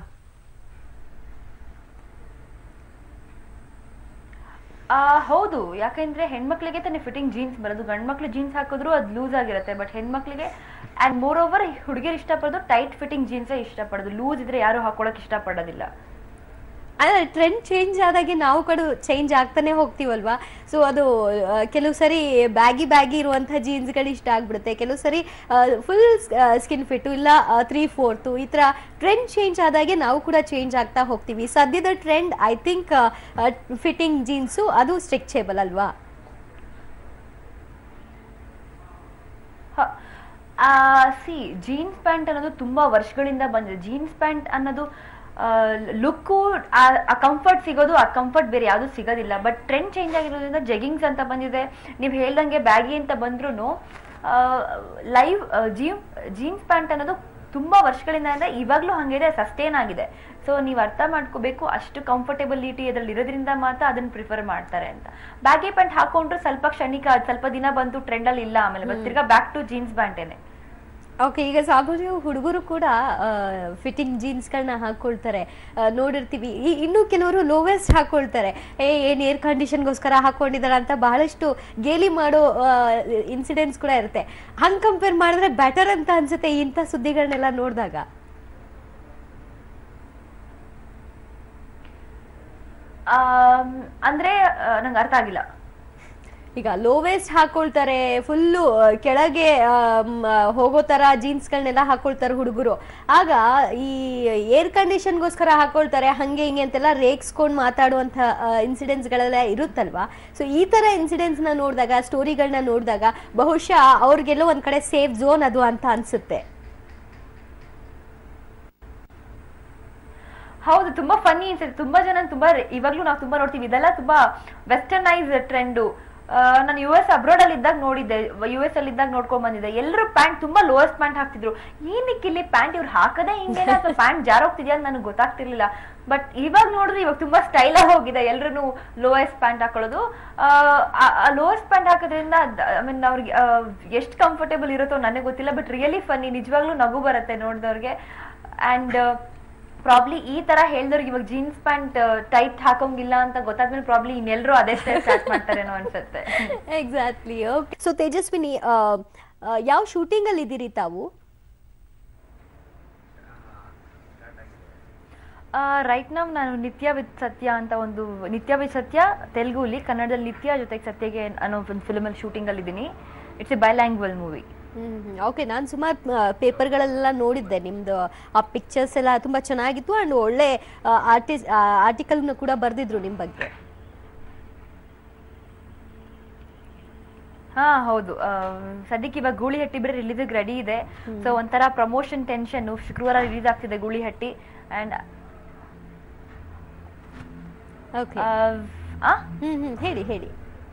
ಹೌದು, ಯಾಕೆಂದ್ರೆ ಹೆಣ್ಮಕ್ಳಿಗೆ ತಾನೇ ಫಿಟ್ಟಿಂಗ್ ಜೀನ್ಸ್ ಬರೋದು. ಗಂಡ್ಮಕ್ಳು ಜೀನ್ಸ್ ಹಾಕಿದ್ರು ಅದು ಲೂಸ್ ಆಗಿರುತ್ತೆ, ಬಟ್ ಹೆಣ್ಮಕ್ಳಿಗೆ ಅಂಡ್ ಮೋರ್ ಓವರ್ ಹುಡುಗಿಯರು ಇಷ್ಟಪಡೋದು ಟೈಟ್ ಫಿಟ್ಟಿಂಗ್ ಜೀನ್ಸೇ ಇಷ್ಟಪಡೋದು. ಲೂಸ್ ಇದ್ರೆ ಯಾರು ಹಾಕೊಳಕ್ ಇಷ್ಟಪಡೋದಿಲ್ಲ. ಅಂದ್ರೆ ಟ್ರೆಂಡ್ ಚೇಂಜ್ ಆದಾಗೆ ನಾವು ಕೂಡ ಚೇಂಜ್ ಆಗ್ತಾನೆ ಹೋಗ್ತೀವಲ್ವಾ. ಸೊ ಅದು ಕೆಲವು ಸರಿ ಬ್ಯಾಗಿ ಇರುವಂತಹ ಜೀನ್ಸ್ಗಳು ಇಷ್ಟ ಆಗ್ಬಿಡುತ್ತೆ, ಕೆಲವು ಸರಿ ಫುಲ್ ಸ್ಕಿನ್ ಫಿಟ್ ಇಲ್ಲ 3/4 ಈ ತರ ಟ್ರೆಂಡ್ ಚೇಂಜ್ ಆದಾಗೆ ನಾವು ಕೂಡ ಚೇಂಜ್ ಆಗ್ತಾ ಹೋಗ್ತೀವಿ. ಸದ್ಯದ trend I think fitting jeans, ಅದು ಸ್ಟ್ರೆಚಬಲ್ ಅಲ್ವಾ? ಜೀನ್ಸ್ ಪ್ಯಾಂಟ್ ಅನ್ನೋದು ತುಂಬಾ ವರ್ಷಗಳಿಂದ ಬಂದಿದೆ. ಜೀನ್ಸ್ ಪ್ಯಾಂಟ್ ಅನ್ನೋದು ಲುಕ್ಕು, ಆ ಕಂಫರ್ಟ್ ಸಿಗೋದು, ಆ ಕಂಫರ್ಟ್ ಬೇರೆ ಯಾವುದು ಸಿಗೋದಿಲ್ಲ. ಬಟ್ ಟ್ರೆಂಡ್ ಚೇಂಜ್ ಆಗಿರೋದ್ರಿಂದ ಜೆಗಿಂಗ್ಸ್ ಅಂತ ಬಂದಿದೆ, ನೀವು ಹೇಳ್ದಂಗೆ ಬ್ಯಾಗಿ ಅಂತ ಬಂದ್ರೂ ಲೈವ್ ಜೀನ್ಸ್ ಪ್ಯಾಂಟ್ ಅನ್ನೋದು ತುಂಬಾ ವರ್ಷಗಳಿಂದ ಅಂದ್ರೆ ಇವಾಗ್ಲೂ ಹಂಗಿದೆ, ಸಸ್ಟೇನ್ ಆಗಿದೆ. ಸೊ ನೀವು ಅರ್ಥ ಮಾಡ್ಕೋಬೇಕು, ಅಷ್ಟು ಕಂಫರ್ಟೆಬಿಲಿಟಿ ಅದ್ರಲ್ಲಿ ಇರೋದ್ರಿಂದ ಮಾತ್ರ ಅದನ್ನ ಪ್ರಿಫರ್ ಮಾಡ್ತಾರೆ ಅಂತ. ಬ್ಯಾಗಿ ಪ್ಯಾಂಟ್ ಹಾಕೊಂಡ್ರು ಸ್ವಲ್ಪ ಕ್ಷಣಿಕ, ಸ್ವಲ್ಪ ದಿನ ಬಂತು ಟ್ರೆಂಡ್ ಅಲ್ಲಿ ಇಲ್ಲ, ಆಮೇಲೆ ತಿರ್ಗಾ ಬ್ಯಾಕ್ ಟು ಜೀನ್ಸ್ ಪ್ಯಾಂಟೇನೆ. ಓಕೆ, ಈಗ ಸಾಮಾನ್ಯ ಹುಡುಗರು ಕೂಡ ಫಿಟ್ಟಿಂಗ್ ಜೀನ್ಸ್ಗಳನ್ನ ಹಾಕೊಳ್ತಾರೆ, ನೋಡಿರ್ತೀವಿ. ಇನ್ನು ಕೆಲವರು ಲೋವೆಸ್ಟ್ ಹಾಕೊಳ್ತಾರೆ, ಏನ್ ಏರ್ ಕಂಡೀಷನ್ಗೋಸ್ಕರ ಹಾಕೊಂಡಿದಾರ ಅಂತ ಬಹಳಷ್ಟು ಗೇಲಿ ಮಾಡೋ ಇನ್ಸಿಡೆಂಟ್ಸ್ ಕೂಡ ಇರುತ್ತೆ. ಹಂಗ್ ಕಂಪೇರ್ ಮಾಡಿದ್ರೆ ಬೆಟರ್ ಅಂತ ಅನ್ಸುತ್ತೆ ಇಂಥ ಸುದ್ದಿಗಳನ್ನೆಲ್ಲ ನೋಡಿದಾಗ. ಅಂದ್ರೆ ನಂಗೆ ಅರ್ಥ ಆಗಿಲ್ಲ. ಈಗ ಲೋವೆಸ್ಟ್ ಹಾಕೊಳ್ತಾರೆ, ಫುಲ್ಲು ಕೆಳಗೆ ಹೋಗೋ ತರ ಜೀನ್ಸ್ಗಳನ್ನೆಲ್ಲ ಹಾಕೊಳ್ತಾರೆ ಹುಡುಗರು. ಆಗ ಈ ಏರ್ ಕಂಡೀಷನ್ಗೋಸ್ಕರ ಹಾಕೊಳ್ತಾರೆ, ಹಂಗೆ ಹಿಂಗೆ ಅಂತೆಲ್ಲ ರೇಗ್ಸ್ಕೊಂಡು ಮಾತಾಡುವಂಥ ಇನ್ಸಿಡೆಂಟ್ಸ್ಗಳೆಲ್ಲ ಇರುತ್ತಲ್ವಾ. ಸೊ ಈ ತರ ಇನ್ಸಿಡೆಂಟ್ಸ್ ನ ನೋಡಿದಾಗ, ಸ್ಟೋರಿಗಳನ್ನ ನೋಡಿದಾಗ ಬಹುಶಃ ಅವ್ರಿಗೆಲ್ಲೋ ಒಂದ್ ಕಡೆ ಸೇಫ್ ಝೋನ್ ಅದು ಅಂತ ಅನ್ಸುತ್ತೆ. ಹೌದು, ತುಂಬಾ ಫನ್ನಿ ಅನ್ಸುತ್ತೆ. ತುಂಬಾ ಜನ ಇವಾಗ್ಲೂ ನಾವು ತುಂಬಾ ನೋಡ್ತೀವಿ, ಇದೆಲ್ಲ ತುಂಬಾ ವೆಸ್ಟರ್ನೈಸ್ ಟ್ರೆಂಡು. ನಾನು US ಅಬ್ರಾಡ್ ಅಲ್ಲಿ ಇದ್ದಾಗ ನೋಡಿದ್ದೆ, US ಅಲ್ಲಿ ಇದ್ದಾಗ ನೋಡ್ಕೊಂಡ್ ಬಂದಿದ್ದೆ. ಎಲ್ಲರೂ ಪ್ಯಾಂಟ್ ತುಂಬಾ ಲೋಯೆಸ್ಟ್ ಪ್ಯಾಂಟ್ ಹಾಕ್ತಿದ್ರು. ಏನಕ್ಕೆ ಇಲ್ಲಿ ಪ್ಯಾಂಟ್ ಇವ್ರು ಹಾಕದೇ ಹಿಂಗೇನ, ಪ್ಯಾಂಟ್ ಜಾರೋಗ್ತಿದ್ಯಾ ಅಂತ ನನಗೆ ಗೊತ್ತಾಗ್ತಿರ್ಲಿಲ್ಲ. ಬಟ್ ಇವಾಗ ನೋಡ್ರಿ, ಇವಾಗ ತುಂಬಾ ಸ್ಟೈಲ್ ಆಗಿ ಹೋಗಿದೆ, ಎಲ್ರು ಲೋಯೆಸ್ಟ್ ಪ್ಯಾಂಟ್ ಹಾಕೊಳ್ಳೋದು. ಲೋಯೆಸ್ಟ್ ಪ್ಯಾಂಟ್ ಹಾಕೋದ್ರಿಂದ ಐ ಮೀನ್ ಅವ್ರಿಗೆ ಎಷ್ಟು ಕಂಫರ್ಟೇಬಲ್ ಇರುತ್ತೋ ನನಗೆ ಗೊತ್ತಿಲ್ಲ, ಬಟ್ ರಿಯಲಿ ಫನ್ನಿ, ನಿಜವಾಗ್ಲೂ ನಗು ಬರುತ್ತೆ ನೋಡಿದವ್ರಿಗೆ. ಅಂಡ್ ಪ್ರಾಬ್ಲಿ ಈ ತರ ಹೇಳಿದವ್ರಿಗೆ ಇವಾಗ ಜೀನ್ಸ್ ಪ್ಯಾಂಟ್ ಟೈಟ್ ಹಾಕೋಂಗಿಲ್ಲ ಅಂತ ಗೊತ್ತಾದ್ಮೇಲೆ ಪ್ರಾಬ್ಲಿ ಇನ್ನೆಲ್ಲರೂ ಅದೇ ಸ್ಟೈಲ್ ಸ್ಟಾರ್ಟ್ ಮಾಡ್ತಾರೇನೋ ಅನ್ಸುತ್ತೆ. ಎಕ್ಸಾಕ್ಟ್ಲಿ. ಓಕೆ, ಸೊ ತೇಜಸ್ವಿನಿ, ಯಾವ ಶೂಟಿಂಗ್ ಅಲ್ಲಿ ಇದ್ದೀರಿ ತಾವು? ರೈಟ್ ನಾವು ನಾನು ನಿತ್ಯ ವಿತ್ ಸತ್ಯ ಅಂತ ಒಂದು, ನಿತ್ಯ ವಿತ್ ಸತ್ಯ ತೆಲುಗುಲಿ, ಕನ್ನಡದಲ್ಲಿ ನಿತ್ಯ ಜೊತೆಗೆ ಸತ್ಯಗೆ ಅನ್ನೋ ಒಂದು ಫಿಲ್ಮಲ್ಲಿ ಶೂಟಿಂಗ್ ಅಲ್ಲಿ ಇದ್ದೀನಿ. It's a bilingual movie. Okay, ನಾನು ಸುಮಾರು ಪೇಪರ್ಗಳೆಲ್ಲ ನೋಡಿದ್ದೆ, ನಿಮ್ದು ಆ ಪಿಕ್ಚರ್ಸ್ ಎಲ್ಲ ತುಂಬಾ ಚೆನ್ನಾಗಿತ್ತು. ಅಂಡ್ ಒಳ್ಳೆ ಆರ್ಟಿಕಲ್ ಕೂಡ ಬರ್ದಿದ್ರು ನಿಮ್ ಬಗ್ಗೆ. ಹಾ ಹೌದು, ಸದ್ಯಕ್ಕೆ ಇವಾಗ ಗೂಳಿಹಟ್ಟಿ ಬಿಡ್ರೆ ರಿಲೀಸ್ ರೆಡಿ ಇದೆ. ಸೊ ಒಂಥರ ಪ್ರಮೋಷನ್ ಟೆನ್ಷನ್, ಶುಕ್ರವಾರ ರಿಲೀಸ್ ಆಗ್ತಿದೆ ಗೂಳಿಹಟ್ಟಿ. ಅಂಡ್ ಓಕೆ, ಹೇಳಿ ಹೇಳಿ.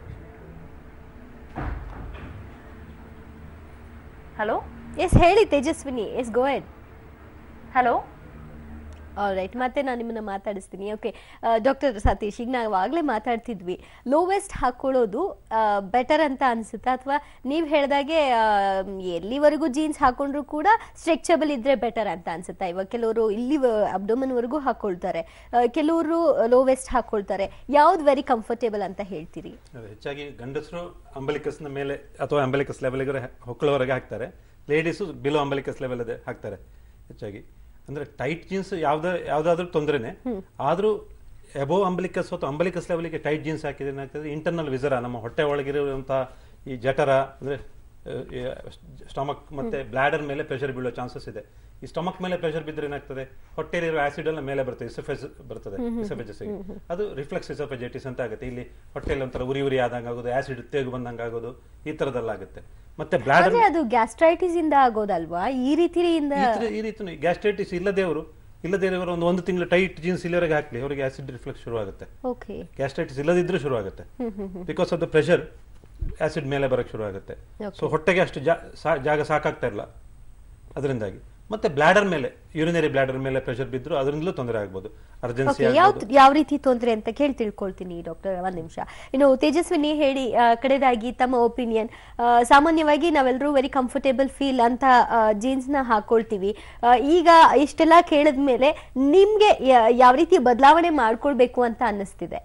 ಹಲೋ, ಎಸ್ ಹೇಳಿ Tejaswini, yes go ahead. Hello, alright, ಮತ್ತೆ ನಾನು ನಿಮ್ಮನ್ನ ಮಾತಾಡಿಸ್ತೀನಿ. ಓಕೆ ಡಾಕ್ಟರ್ ಸತೀಶ್, ಈಗ ನಾವು ಆಗಲೇ ಮಾತಾಡ್ತಿದ್ವಿ, ಲೋವೆಸ್ಟ್ ಹಾಕೊಳ್ಳೋದು ಬೆಟರ್ ಅಂತ ಅನ್ಸುತ್ತಾ, ಅಥವಾ ನೀವು ಹೇಳ್ದಾಗೆ ಎಲ್ಲಿವರೆಗೂ ಜೀನ್ಸ್ ಹಾಕೊಂಡ್ರು ಕೂಡ ಸ್ಟ್ರೆಚಬಲ್ ಇದ್ರೆ ಬೆಟರ್ ಅಂತ ಅನ್ಸುತ್ತಾ? ಇವಾಗ ಕೆಲವರು ಇಲ್ಲಿ ಅಬ್ಡೋಮನ್ ವರೆಗೂ ಹಾಕೊಳ್ತಾರೆ, ಕೆಲವರು ಲೋವೆಸ್ಟ್ ಹಾಕೊಳ್ತಾರೆ. ಯಾವ್ದು ವೆರಿ ಕಂಫರ್ಟೇಬಲ್ ಅಂತ ಹೇಳ್ತೀರಿ? ಹೆಚ್ಚಾಗಿ ಗಂಡಸರು ಅಂಬಲಿಕಸ್ನ ಮೇಲೆ ಅಥವಾ ಅಂಬಲಿಕಸ್ ಲೆವೆಲ್ಗೆ ಹೊಕ್ಕಳವರೆಗೆ ಹಾಕ್ತಾರೆ, ಲೇಡೀಸು ಬಿಲೋ ಅಂಬಲಿಕಸ್ ಲೆವೆಲ್ ಹಾಕ್ತಾರೆ ಹೆಚ್ಚಾಗಿ. ಅಂದ್ರೆ ಟೈಟ್ ಜೀನ್ಸ್ ಯಾವ್ದಾದ್ರೂ ತೊಂದರೆನೆ, ಆದ್ರೂ ಎಬೋ ಅಂಬಲಿಕಸ್ ಅಥವಾ ಅಂಬಲಿಕಸ್ ಲೆವೆಲ್ಗೆ ಟೈಟ್ ಜೀನ್ಸ್ ಹಾಕಿದ್ರೆ ಏನಾಗ್ತದೆ, ಇಂಟರ್ನಲ್ ವಿಸರ, ನಮ್ಮ ಹೊಟ್ಟೆ ಒಳಗಿರುವಂತಹ ಈ ಜಠರ ಅಂದ್ರೆ ಸ್ಟಮಕ್ ಮತ್ತೆ ಬ್ಲಾಡರ್ ಮೇಲೆ ಪ್ರೆಷರ್ ಬೀಳೋ ಚಾನ್ಸಸ್ ಇದೆ. ಈ ಸ್ಟಮಕ್ ಮೇಲೆ ಪ್ರೆಷರ್ ಬಿದ್ದರೆ ಏನಾಗ್ತದೆ, ಹೊಟ್ಟೆಲಿರೋ ಆಸಿಡ್ ಎಲ್ಲ ಮೇಲೆ ಬರ್ತದೆ, ಇಸಫೆಜಸ್ ಅದು ರಿಫ್ಲೆಕ್ಸ್ ಇಸಫೆಜೈಟಿಸ್ ಅಂತ ಆಗುತ್ತೆ. ಇಲ್ಲಿ ಹೊಟ್ಟೆಯಲ್ಲಿ ಒಂಥರ ಉರಿ ಆದಂಗೆ ಆಗೋದು, ಆಸಿಡ್ ತೇಗು ಬಂದಂಗೆ ಆಗೋದು, ಈ ತರದೆಲ್ಲ ಆಗುತ್ತೆ. ಮತ್ತೆ ಬ್ಲಾಡರ್, ಅದು ಗ್ಯಾಸ್ಟ್ರೈಟಿಸ್ ಇಂದ ಆಗೋದಲ್ವಾ? ಈ ರೀತಿ ಗ್ಯಾಸ್ಟ್ರೈಟಿಸ್ ಇಲ್ಲದೇವರು ಒಂದು ತಿಂಗಳು ಟೈಟ್ ಜೀನ್ಸ್ ಇಲ್ಲಿವರೆಗೆ ಹಾಕ್ಲಿ, ಅವರಿಗೆ ಆಸಿಡ್ ರಿಫ್ಲೆಕ್ಸ್ ಶುರು ಆಗುತ್ತೆ. ಗ್ಯಾಸ್ಟ್ರೈಟಿಸ್ ಇಲ್ಲದಿದ್ರೂ ಶುರು ಆಗುತ್ತೆ, because of the pressure acid ಮೇಲೆ ಬರಕ್ಕೆ ಶುರು ಆಗುತ್ತೆ. ಸೊ ಹೊಟ್ಟೆಗೆ ಅಷ್ಟು ಜಾಗ ಸಾಕಾಗ್ತಾ ಇಲ್ಲ ಅದರಿಂದಾಗಿ. ಮತ್ತೆ ಬ್ಲಾಡರ್ ಮೇಲೆ, ಯೂರಿನರಿ ಬ್ಲಾಡರ್ ಮೇಲೆ ಪ್ರೆಷರ್ ಬಿದ್ರು ಅದರಿಂದಲೂ ತೊಂದರೆ ಆಗ್ಬೋದು, ಅರ್ಜೆನ್ಸಿ. ಯಾವ ರೀತಿ ತೊಂದರೆ ಅಂತ ಕೇಳಿ ತಿಳ್ಕೊಳ್ತೀನಿ ಡಾಕ್ಟರ್, ಒಂದ್ ನಿಮಿಷ. ಇನ್ನು ತೇಜಸ್ವಿನಿ ಹೇಳಿ, ಕಡೆದಾಗಿ ತಮ್ಮ ಒಪಿನಿಯನ್. ಸಾಮಾನ್ಯವಾಗಿ ನಾವೆಲ್ಲರೂ ವೆರಿ ಕಂಫರ್ಟೇಬಲ್ ಫೀಲ್ ಅಂತ ಜೀನ್ಸ್ ನ ಹಾಕೊಳ್ತೀವಿ. ಈಗ ಇಷ್ಟೆಲ್ಲ ಕೇಳಿದ್ಮೇಲೆ ನಿಮ್ಗೆ ಯಾವ ರೀತಿ ಬದಲಾವಣೆ ಮಾಡ್ಕೊಳ್ಬೇಕು ಅಂತ ಅನ್ನಿಸ್ತಿದೆ?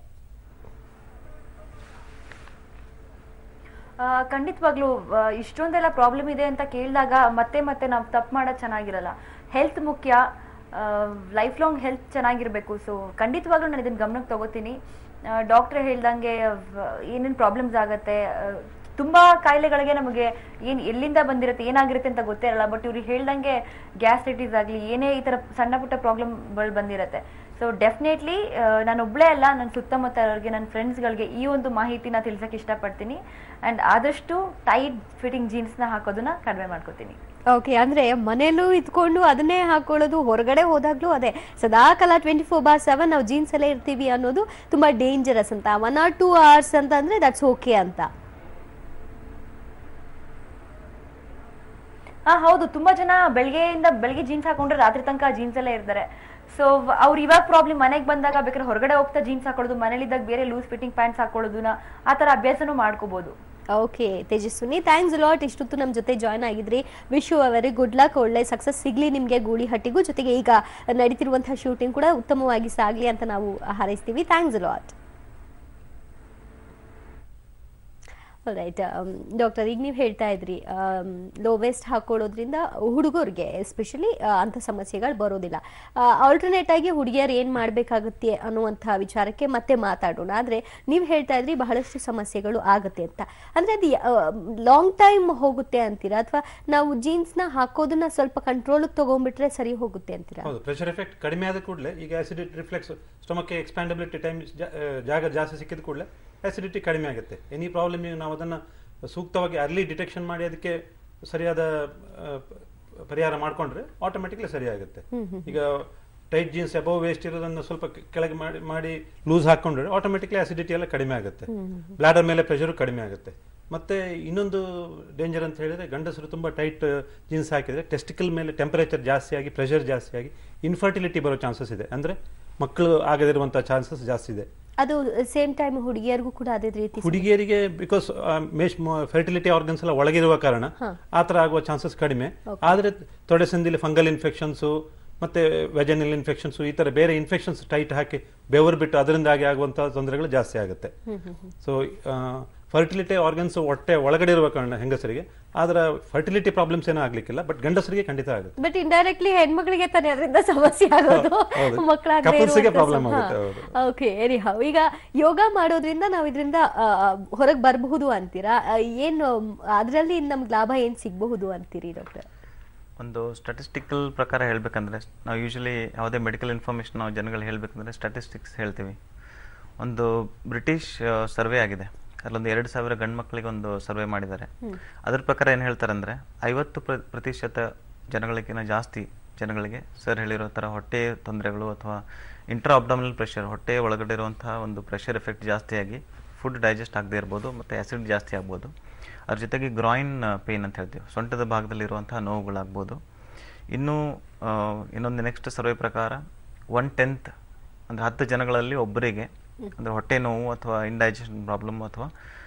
ಖಂಡಿತವಾಗ್ಲೂ ಇಷ್ಟೊಂದೆಲ್ಲ ಪ್ರಾಬ್ಲಮ್ ಇದೆ ಅಂತ ಕೇಳಿದಾಗ ಮತ್ತೆ ನಾವು ತಪ್ಪು ಮಾಡೋದು ಚೆನ್ನಾಗಿರಲ್ಲ. ಹೆಲ್ತ್ ಮುಖ್ಯ. ಲೈಫ್ ಲಾಂಗ್ ಹೆಲ್ತ್ ಚೆನ್ನಾಗಿರಬೇಕು. ಸೊ ಖಂಡಿತವಾಗ್ಲೂ ನಾನು ಇದನ್ನ ಗಮನಕ್ಕೆ ತಗೋತೀನಿ. ಡಾಕ್ಟ್ರ್ ಹೇಳ್ದಂಗೆ ಏನೇನು ಪ್ರಾಬ್ಲಮ್ಸ್ ಆಗುತ್ತೆ, ತುಂಬಾ ಕಾಯಿಲೆಗಳಿಗೆ ನಮಗೆ ಎಲ್ಲಿಂದ ಬಂದಿರುತ್ತೆ ಏನಾಗಿರುತ್ತೆ ಅಂತ ಗೊತ್ತೇ ಇರಲ್ಲ. ಬಟ್ ಇವ್ರಿಗೆ ಹೇಳ್ದಂಗೆ ಗ್ಯಾಸ್ಟ್ರೈಟಿಸ್ ಆಗಲಿ ಏನೇ ಈ ಥರ ಸಣ್ಣ ಪುಟ್ಟ ಪ್ರಾಬ್ಲಮ್ಗಳು ಬಂದಿರುತ್ತೆ. ಸೊ ಡೆಫಿನೆಟ್ಲಿ ನಾನು ಒಬ್ಬಳೇ ಅಲ್ಲ, ನನ್ನ ಸುತ್ತಮುತ್ತ ಇರೋರಿಗೆ, ನನ್ನ ಫ್ರೆಂಡ್ಸ್ಗಳಿಗೆ ಈ ಒಂದು ಮಾಹಿತಿನ ತಿಳ್ಸಕ್ಕೆ ಇಷ್ಟಪಡ್ತೀನಿ. ಆ್ಯಂಡ್ ಆದಷ್ಟು ಟೈಟ್ ಫಿಟ್ಟಿಂಗ್ ಜೀನ್ಸ್ನ ಹಾಕೋದನ್ನ ಕಡಿಮೆ ಮಾಡ್ಕೋತೀನಿ. ಓಕೆ, ಅಂದ್ರೆ ಮನೇಲೂ ಇದ್ಕೊಂಡು ಅದನ್ನೇ ಹಾಕೊಳ್ಳೋದು, ಹೊರಗಡೆ ಹೋದಾಗ್ಲೂ ಅದೇ ಸದಾ ಕಾಲ 24/7 ನಾವು ಜೀನ್ಸ್ ಅಲ್ಲೇ ಇರ್ತೀವಿ ಅನ್ನೋದು ತುಂಬಾ ಡೇಂಜರಸ್ ಅಂತ. 1 or 2 hours ಅಂತ ಅಂದ್ರೆ ದಟ್ಸ್ ಓಕೆ ಅಂತ. ಹೌದು, ತುಂಬಾ ಜನ ಬೆಳಿಗ್ಗೆ ಜೀನ್ಸ್ ಹಾಕೊಂಡ್ರೆ ರಾತ್ರಿ ತನಕ ಜೀನ್ಸ್ ಅಲ್ಲೇ ಇರ್ತಾರೆ. ಸೊ ಅವ್ರು ಇವಾಗ ಪ್ರಾಬ್ಲಮ್ ಮನೆಗೆ ಬಂದಾಗ ಬೇಕಾದ್ರೆ ಹೊರಗಡೆ ಹೋಗ್ತಾ ಜೀನ್ಸ್ ಹಾಕೊಳ್ಳೋದು, ಮನೇಲಿದ್ದಾಗ ಬೇರೆ ಲೂಸ್ ಫಿಟ್ಟಿಂಗ್ ಪ್ಯಾಂಟ್ಸ್ ಹಾಕೊಳ್ಳೋದನ್ನ ಆ ತರ ಅಭ್ಯಾಸನೂ ಮಾಡ್ಕೋಬಹುದು. Okay Tejaswini, thanks lot. ಇಷ್ಟೊತ್ತು ನಮ್ಮ ಜೊತೆ ಜಾಯ್ನ್ ಆಗಿದ್ರಿ. Wish you a very good luck. ಒಳ್ಳೆ ಸಕ್ಸಸ್ ಸಿಗ್ಲಿ ನಿಮಗೆ ಗೂಳಿಹಟ್ಟಿಗೂ, ಜೊತೆಗೆ ಈಗ ನಡೀತಿರುವಂತಹ ಶೂಟಿಂಗ್ ಕೂಡ ಉತ್ತಮವಾಗಿ ಸಾಗಲಿ ಅಂತ ನಾವು ಹಾರೈಸ್ತೀವಿ. Thanks lot. ರೈಟ್ ಡಾಕ್ಟರ್, ಈಗ ನೀವು ಹೇಳ್ತಾ ಇದ್ರಿ ಲೋ ವೇಸ್ಟ್ ಹಾಕೊಳ್ಳೋದ್ರಿಂದ ಹುಡುಗರಿಗೆ ಎಸ್ಪೆಷಲಿ ಅಂಥ ಸಮಸ್ಯೆಗಳು ಬರೋದಿಲ್ಲ. ಆಲ್ಟರ್ನೇಟ್ ಆಗಿ ಹುಡುಗಿಯರು ಏನು ಮಾಡಬೇಕಾಗುತ್ತೆ ಅನ್ನುವಂಥ ವಿಚಾರಕ್ಕೆ ಮತ್ತೆ ಮಾತಾಡೋಣ. ಆದರೆ ನೀವು ಹೇಳ್ತಾ ಇದ್ರಿ ಬಹಳಷ್ಟು ಸಮಸ್ಯೆಗಳು ಆಗುತ್ತೆ ಅಂತ. ಅಂದರೆ ಅದು ಲಾಂಗ್ ಟೈಮ್ ಹೋಗುತ್ತೆ ಅಂತೀರಾ, ಅಥವಾ ನಾವು ಜೀನ್ಸ್ನ ಹಾಕೋದನ್ನ ಸ್ವಲ್ಪ ಕಂಟ್ರೋಲಿಗೆ ತೊಗೊಂಡ್ಬಿಟ್ರೆ ಸರಿ ಹೋಗುತ್ತೆ ಅಂತೀರಾ? ಹೌದು, ಪ್ರೆಷರ್ ಎಫೆಕ್ಟ್ ಕಡಿಮೆ ಆದ ಕೂಡಲೇ ಈಗ ಆಸಿಡಿಟಿ ರಿಫ್ಲೆಕ್ಸ್ ಸ್ಟೊಮಕ್ಕೆ ಎಕ್ಸ್ಪ್ಯಾಂಡಬಿಲಿಟಿ ಟೈಮ್ ಜಾಗ ಜಾಸ್ತಿ ಸಿಕ್ಕಿದ ಕೂಡಲೇ ಆಸಿಡಿಟಿ ಕಡಿಮೆ ಆಗುತ್ತೆ. ಎನಿ ಪ್ರಾಬ್ಲಮ್ ನಾವು ಅದನ್ನು ಸೂಕ್ತವಾಗಿ ಅರ್ಲಿ ಡಿಟೆಕ್ಷನ್ ಮಾಡಿ ಅದಕ್ಕೆ ಸರಿಯಾದ ಪರಿಹಾರ ಮಾಡಿಕೊಂಡ್ರೆ ಆಟೋಮೆಟಿಕ್ಲಿ ಸರಿ ಆಗುತ್ತೆ. ಈಗ ಟೈಟ್ ಜೀನ್ಸ್ ಅಬೌವ್ ವೇಸ್ಟ್ ಇರೋದನ್ನು ಸ್ವಲ್ಪ ಕೆಳಗೆ ಮಾಡಿ ಲೂಸ್ ಹಾಕೊಂಡ್ರೆ ಆಟೋಮೆಟಿಕ್ಲಿ ಆಸಿಡಿಟಿ ಎಲ್ಲ ಕಡಿಮೆ ಆಗುತ್ತೆ, ಬ್ಲಾಡರ್ ಮೇಲೆ ಪ್ರೆಷರು ಕಡಿಮೆ ಆಗುತ್ತೆ. ಮತ್ತೆ ಇನ್ನೊಂದು ಡೇಂಜರ್ ಅಂತ ಹೇಳಿದ್ರೆ, ಗಂಡಸರು ತುಂಬ ಟೈಟ್ ಜೀನ್ಸ್ ಹಾಕಿದ್ರೆ ಟೆಸ್ಟಿಕಲ್ ಮೇಲೆ ಟೆಂಪರೇಚರ್ ಜಾಸ್ತಿ ಆಗಿ ಪ್ರೆಷರ್ ಜಾಸ್ತಿ ಆಗಿ ಇನ್ಫರ್ಟಿಲಿಟಿ ಬರೋ ಚಾನ್ಸಸ್ ಇದೆ, ಅಂದ್ರೆ ಮಕ್ಕಳು ಆಗದಿರುವಂಥ ಚಾನ್ಸಸ್ ಜಾಸ್ತಿ ಇದೆ. ಅದು ಸೇಮ್ ಟೈಮ್ ಹುಡುಗಿಯರಿಗೂ ಕೂಡ ಅದೇ ರೀತಿ? ಹುಡುಗಿಯರಿಗೆ ಬಿಕಾಸ್ ಫರ್ಟಿಲಿಟಿ ಆರ್ಗನ್ಸ್ ಎಲ್ಲ ಒಳಗಿರುವ ಕಾರಣ ಆ ಥರ ಆಗುವ ಚಾನ್ಸಸ್ ಕಡಿಮೆ. ಆದರೆ ತೊಡೆ ಸಂದಿಲಿ ಫಂಗಲ್ ಇನ್ಫೆಕ್ಷನ್ಸು ಮತ್ತೆ ವೆಜನಲ್ ಇನ್ಫೆಕ್ಷನ್ಸು ಈ ಥರ ಬೇರೆ ಇನ್ಫೆಕ್ಷನ್ಸ್ ಟೈಟ್ ಹಾಕಿ ಬೆವರು ಬಿಟ್ಟು ಅದರಿಂದಾಗಿ ಆಗುವಂಥ ತೊಂದರೆಗಳು ಜಾಸ್ತಿ ಆಗುತ್ತೆ. ಸೊ ಫರ್ಟಿಲಿಟಿ ಆರ್ಗನ್ಸ್ ಹೊಟ್ಟೆ ಒಳಗಡೆ ಇರುವ ಕಾರಣ ಹೆಂಗಸರಿಗೆ, ಆದ್ರೆ ಫರ್ಟಿಲಿಟಿ ಪ್ರಾಬ್ಲಮ್ಸ್ ಏನೂ ಆಗ್ಲಿಕ್ಕಿಲ್ಲ, ಬಟ್ ಗಂಡಸರಿಗೆ ಖಂಡಿತ ಆಗುತ್ತೆ. ಬಟ್ ಇಂಡೈರೆಕ್ಟ್ಲಿ ಹೆಣ್ಮಕ್ಳಿಗೆ ತಾನೇ ಅದರಿಂದ ಸಮಸ್ಯೆ ಆಗೋದು, ಮಕ್ಕಳಾಗದೇ ಪ್ರಾಬ್ಲಮ್ ಆಗುತ್ತೆ. ಓಕೆ, ಎನಿಹೌ, ಈಗ ಯೋಗ ಮಾಡೋದ್ರಿಂದ ನಾವು ಇದರಿಂದ ಹೊರಗೆ ಬರಬಹುದು ಅಂತೀರಾ? ಏನು ಅದರಲ್ಲಿ ನಮ್ಗೆ ಲಾಭ ಏನು ಸಿಗಬಹುದು ಅಂತೀರಿ ಡಾಕ್ಟರ್? ಒಂದು ಸ್ಟಾಟಿಸ್ಟಿಕಲ್ ಪ್ರಕಾರ ಹೇಳ್ಬೇಕಂದ್ರೆ, ನಾವು ಯೂಶಲಿ ಯಾವುದೇ ಮೆಡಿಕಲ್ ಇನ್ಫಾರ್ಮೇಷನ್ ನಾವು ಜನಗಳು ಹೇಳ್ಬೇಕಂದ್ರೆ ಸ್ಟಾಟಿಸ್ಟಿಕ್ಸ್ ಹೇಳ್ತೀವಿ. ಒಂದು ಬ್ರಿಟಿಷ್ ಸರ್ವೆ ಆಗಿದೆ, ಅಲ್ಲೊಂದು 2,000 ಗಂಡು ಮಕ್ಕಳಿಗೆ ಒಂದು ಸರ್ವೆ ಮಾಡಿದ್ದಾರೆ. ಅದ್ರ ಪ್ರಕಾರ ಏನು ಹೇಳ್ತಾರೆ ಅಂದರೆ 50% ಜನಗಳಿಗಿಂತ ಜಾಸ್ತಿ ಜನಗಳಿಗೆ ಸರ್ ಹೇಳಿರೋ ಥರ ಹೊಟ್ಟೆ ತೊಂದರೆಗಳು ಅಥವಾ ಇಂಟ್ರಾ ಅಬ್ಡಮಿನಲ್ ಪ್ರೆಷರ್, ಹೊಟ್ಟೆ ಒಳಗಡೆ ಇರುವಂತಹ ಒಂದು ಪ್ರೆಷರ್ ಎಫೆಕ್ಟ್ ಜಾಸ್ತಿಯಾಗಿ ಫುಡ್ ಡೈಜೆಸ್ಟ್ ಆಗದೆ ಇರ್ಬೋದು, ಮತ್ತು ಆ್ಯಸಿಡ್ ಜಾಸ್ತಿ ಆಗ್ಬೋದು. ಅದ್ರ ಜೊತೆಗೆ ಗ್ರಾಯಿನ್ ಪೇನ್ ಅಂತ ಹೇಳ್ತೀವಿ, ಸೊಂಟದ ಭಾಗದಲ್ಲಿರುವಂತಹ ನೋವುಗಳಾಗ್ಬೋದು. ಇನ್ನೊಂದು ನೆಕ್ಸ್ಟ್ ಸರ್ವೆ ಪ್ರಕಾರ 1/10 ಅಂದರೆ 10 ಜನಗಳಲ್ಲಿ ಒಬ್ಬರಿಗೆ ಅಂದರೆ ಹೊಟ್ಟೆ ನೋವು ಅಥವಾ ಇಂಡೈಜೆಷನ್ ಪ್ರಾಬ್ಲಮ್ ಅಥವಾ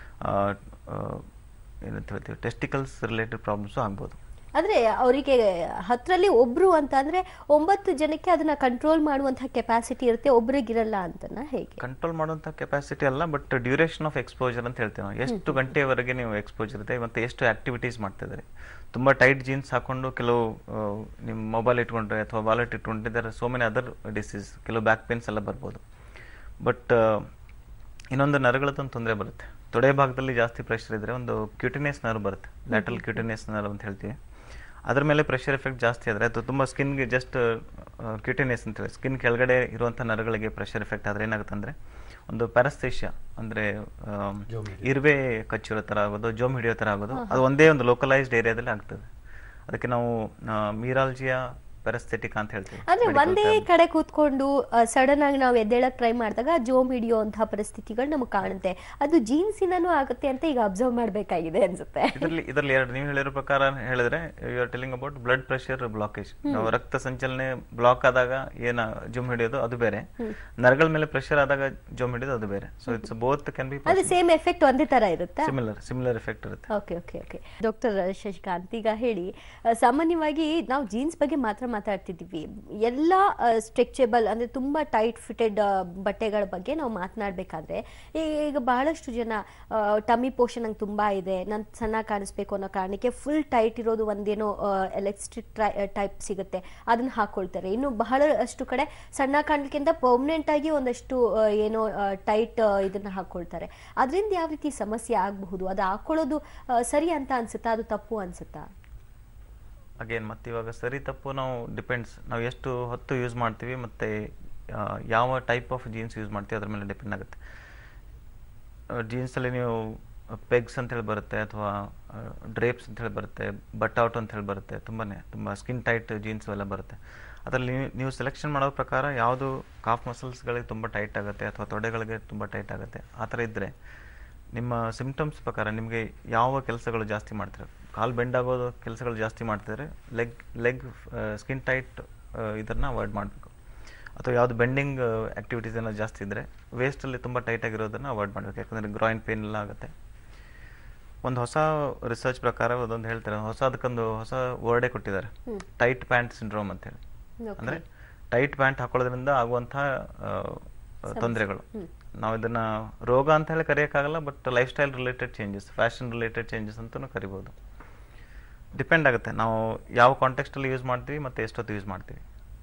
ಏನಂತ ಹೇಳ್ತೀವಿ ಟೆಸ್ಟಿಕಲ್ಸ್ ರಿಲೇಟೆಡ್ ಪ್ರಾಬ್ಲಮ್ಸು ಆಗ್ಬೋದು. ಅಂದರೆ ಅವರಿಗೆ 10ರಲ್ಲಿ ಒಬ್ರು ಅಂತ ಅಂದರೆ 9 ಜನಕ್ಕೆ ಅದನ್ನ ಕಂಟ್ರೋಲ್ ಮಾಡುವಂತಹ ಕೆಪಾಸಿಟಿ ಇರುತ್ತೆ, ಒಬ್ರಿಗಿರಲ್ಲ ಅಂತನಾ? ಹೇಗೆ ಕಂಟ್ರೋಲ್ ಮಾಡುವಂಥ ಕೆಪಾಸಿಟಿ ಅಲ್ಲ, ಬಟ್ ಡ್ಯೂರೇಷನ್ ಆಫ್ ಎಕ್ಸ್ಪೋಜರ್ ಅಂತ ಹೇಳ್ತೀವಿ ನಾವು. ಎಷ್ಟು ಗಂಟೆವರೆಗೆ ನೀವು ಎಕ್ಸ್ಪೋಜರ್ ಇರುತ್ತೆ ಮತ್ತು ಎಷ್ಟು ಆ್ಯಕ್ಟಿವಿಟೀಸ್ ಮಾಡ್ತಿದ್ದಾರೆ. ತುಂಬ ಟೈಟ್ ಜೀನ್ಸ್ ಹಾಕೊಂಡು ಕೆಲವು ನಿಮ್ಮ ಮೊಬೈಲ್ ಇಟ್ಕೊಂಡ್ರೆ ಅಥವಾ ವಾಲೆಟ್ ಇಟ್ಕೊಂಡಿದ್ದಾರೆ, ಸೋ ಮೆನಿ ಅದರ್ ಡಿಸೀಸ್, ಕೆಲವು ಬ್ಯಾಕ್ ಪೇನ್ಸ್ ಎಲ್ಲ ಬರ್ಬೋದು. ಬಟ್ ಇನ್ನೊಂದು ನರಗಳದ್ದೊಂದು ತೊಂದರೆ ಬರುತ್ತೆ. ತೊಡೆ ಭಾಗದಲ್ಲಿ ಜಾಸ್ತಿ ಪ್ರೆಷರ್ ಇದ್ದರೆ ಒಂದು ಕ್ಯೂಟಿನಿಯಸ್ ನರ್ವ್ ಬರುತ್ತೆ, ಲ್ಯಾಟರಲ್ ಕ್ಯೂಟಿನಿಯಸ್ ನರ್ವ್ ಅಂತ ಹೇಳ್ತೀವಿ. ಅದ್ರ ಮೇಲೆ ಪ್ರೆಷರ್ ಎಫೆಕ್ಟ್ ಜಾಸ್ತಿ ಆದರೆ ಅದು ತುಂಬ ಸ್ಕಿನ್ಗೆ ಜಸ್ಟ್ ಕ್ಯೂಟಿನಿಯಸ್ ಅಂತೇಳಿ ಸ್ಕಿನ್ ಕೆಳಗಡೆ ಇರುವಂಥ ನರಗಳಿಗೆ ಪ್ರೆಷರ್ ಎಫೆಕ್ಟ್ ಆದರೆ ಏನಾಗುತ್ತೆ ಅಂದರೆ ಒಂದು ಪ್ಯಾರಸ್ಥೇಷಿಯಾ ಅಂದರೆ ಇರುವೆ ಕಚ್ಚಿರೋ ಥರ ಆಗೋದು, ಜೋಮ್ ಹಿಡಿಯೋ ಥರ ಆಗೋದು, ಅದು ಒಂದೇ ಒಂದು ಲೋಕಲೈಸ್ಡ್ ಏರಿಯಾದಲ್ಲಿ ಆಗ್ತದೆ. ಅದಕ್ಕೆ ನಾವು ಮೀರಾಲ್ಜಿಯಾ ಪ್ಯಾರಸ್ಥೆಟಿಕ್ ಅಂತ ಹೇಳ್ತೀವಿ. ಅಂದ್ರೆ ಒಂದೇ ಕಡೆ ಕೂತ್ಕೊಂಡು ಸಡನ್ ಆಗಿ ನಾವು ಎದ್ದೇಳಕ್ ಟ್ರೈ ಮಾಡಿದಾಗ ಜೋಮ್ ಹಿಡಿಯುವಂತಹ ಪರಿಸ್ಥಿತಿಗಳು ನಮಗೆ ಕಾಣುತ್ತೆ. ಅದು ಜೀನ್ಸಿನೂ ಆಗುತ್ತೆ ಅಂತ ಈಗ ಅಬ್ಸರ್ವ್ ಮಾಡಬೇಕಾಗಿದೆ ಅನ್ಸುತ್ತೆ. ಇದರಲ್ಲಿ ಎರಡು ನೀವು ಹೇಳಿರೋ ಪ್ರಕಾರ ಹೇಳಿದ್ರೆ you are telling about blood pressure blockage. ನಾವು ರಕ್ತ ಸಂಚಲನೆ ಬ್ಲಾಕ್ ಆದಾಗ ಏನ ಜೋಮ್ ಹಿಡಿಯೋದು ಅದು ಬೇರೆ, ನರಗಳ ಮೇಲೆ ಪ್ರೆಷರ್ ಆದಾಗ ಜೋಮ್ ಹಿಡಿಯೋದು ಅದು ಬೇರೆ. So it's both can be. ಅದು ಸೇಮ್ ಎಫೆಕ್ಟ್ ಒಂದೇ ತರ ಇರುತ್ತೆ, ಸಿಮಿಲರ್ ಎಫೆಕ್ಟ್ ಇರುತ್ತೆ. ಓಕೆ. ಡಾಕ್ಟರ್ ಶಶಿಕಾಂತ್, ಈಗ ಹೇಳಿ, ಸಾಮಾನ್ಯವಾಗಿ ನಾವು ಜೀನ್ಸ್ ಬಗ್ಗೆ ಮಾತ್ರ ಮಾತಾಡ್ತಿದ್ದೀವಿ, ಎಲ್ಲ ಸ್ಟ್ರೆಚಬಲ್ ಅಂದ್ರೆ ತುಂಬಾ ಟೈಟ್ ಫಿಟೆಡ್ ಬಟ್ಟೆಗಳ ಬಗ್ಗೆ ನಾವು ಮಾತನಾಡಬೇಕಾದ್ರೆ ಈಗ ಬಹಳಷ್ಟು ಜನ ಟಮ್ಮಿ ಪೋರ್ಷನ್ ನಂಗೆ ತುಂಬಾ ಇದೆ, ನಾನು ಸಣ್ಣ ಕಾಣಿಸ್ಬೇಕು ಅನ್ನೋ ಕಾರಣಕ್ಕೆ ಫುಲ್ ಟೈಟ್ ಇರೋದು ಒಂದೇನೋ ಎಲೆಕ್ಟ್ರಿಕ್ ಟೈಪ್ ಸಿಗುತ್ತೆ, ಅದನ್ನ ಹಾಕೊಳ್ತಾರೆ. ಇನ್ನು ಬಹಳಷ್ಟು ಕಡೆ ಸಣ್ಣ ಕಾಣಲಿಕ್ಕಿಂತ ಪರ್ಮನೆಂಟ್ ಆಗಿ ಒಂದಷ್ಟು ಏನೋ ಟೈಟ್ ಇದನ್ನ ಹಾಕೊಳ್ತಾರೆ. ಅದರಿಂದ ಯಾವ ರೀತಿ ಸಮಸ್ಯೆ ಆಗಬಹುದು? ಅದು ಹಾಕೊಳ್ಳೋದು ಸರಿ ಅಂತ ಅನ್ಸುತ್ತಾ, ಅದು ತಪ್ಪು ಅನ್ಸುತ್ತಾ? ಅಗೇನ್ ಮತ್ತೆ ಇವಾಗ ಸರಿ ತಪ್ಪು ನಾವು ಡಿಪೆಂಡ್ಸ್, ನಾವು ಎಷ್ಟು ಹೊತ್ತು ಯೂಸ್ ಮಾಡ್ತೀವಿ ಮತ್ತು ಯಾವ ಟೈಪ್ ಆಫ್ ಜೀನ್ಸ್ ಯೂಸ್ ಮಾಡ್ತೀವಿ ಅದ್ರ ಮೇಲೆ ಡಿಪೆಂಡ್ ಆಗುತ್ತೆ. ಜೀನ್ಸಲ್ಲಿ ನೀವು ಪೆಗ್ಸ್ ಅಂತೇಳಿ ಬರುತ್ತೆ, ಅಥವಾ ಡ್ರೇಪ್ಸ್ ಅಂತೇಳಿ ಬರುತ್ತೆ, ಬಟ್ ಔಟ್ ಅಂತೇಳಿ ಬರುತ್ತೆ, ತುಂಬ ಸ್ಕಿನ್ ಟೈಟ್ ಜೀನ್ಸ್ ಎಲ್ಲ ಬರುತ್ತೆ. ಅದರಲ್ಲಿ ನೀವು ಸೆಲೆಕ್ಷನ್ ಮಾಡೋ ಪ್ರಕಾರ ಯಾವುದು ಕಾಫ್ ಮಸಲ್ಸ್ಗಳಿಗೆ ತುಂಬ ಟೈಟ್ ಆಗುತ್ತೆ ಅಥವಾ ತೊಡೆಗಳಿಗೆ ತುಂಬ ಟೈಟ್ ಆಗುತ್ತೆ, ಆ ಥರ ಇದ್ದರೆ ನಿಮ್ಮ ಸಿಮ್ಟಮ್ಸ್ ಪ್ರಕಾರ ನಿಮಗೆ ಯಾವ ಕೆಲಸಗಳು ಜಾಸ್ತಿ ಮಾಡ್ತಾರೆ, ಕಾಲು ಬೆಂಡ್ ಆಗೋದು ಕೆಲಸಗಳು ಜಾಸ್ತಿ ಮಾಡ್ತಿದ್ರೆ ಲೆಗ್ ಸ್ಕಿನ್ ಟೈಟ್ ಇದನ್ನು ಅವಾಯ್ಡ್ ಮಾಡಬೇಕು. ಅಥವಾ ಯಾವುದು ಬೆಂಡಿಂಗ್ ಆ್ಯಕ್ಟಿವಿಟೀಸ್ ಏನೋ ಜಾಸ್ತಿ ಇದ್ದರೆ ವೇಸ್ಟಲ್ಲಿ ತುಂಬ ಟೈಟ್ ಆಗಿರೋದನ್ನು ಅವಾಯ್ಡ್ ಮಾಡಬೇಕು, ಯಾಕಂದರೆ ಗ್ರಾಯಿನ್ ಪೇನ್ ಎಲ್ಲ ಆಗುತ್ತೆ. ಒಂದು ಹೊಸ ರಿಸರ್ಚ್ ಪ್ರಕಾರ ಅದೊಂದು ಹೇಳ್ತಾರೆ, ಅದಕ್ಕೊಂದು ಹೊಸ ವರ್ಡೇ ಕೊಟ್ಟಿದ್ದಾರೆ, ಟೈಟ್ ಪ್ಯಾಂಟ್ ಸಿಂಡ್ರೋಮ್ ಅಂತೇಳಿ. ಅಂದರೆ ಟೈಟ್ ಪ್ಯಾಂಟ್ ಹಾಕೊಳ್ಳೋದ್ರಿಂದ ಆಗುವಂಥ ತೊಂದರೆಗಳು. ನಾವು ಇದನ್ನ ರೋಗ ಅಂತ ಹೇಳಿ ಕರೆಯೋಕ್ಕಾಗಲ್ಲ, but life style related changes, fashion related changes ಅಂತಲೂ ಕರಿಬೋದು. ಡಿಪೆಂಡ್ ಆಗುತ್ತೆ ನಾವು ಯಾವ ಕಾಂಟೆಕ್ಸ್ಟಲ್ಲಿ ಯೂಸ್ ಮಾಡ್ತೀವಿ ಮತ್ತು ಎಷ್ಟೊತ್ತು ಯೂಸ್ ಮಾಡ್ತೀವಿ.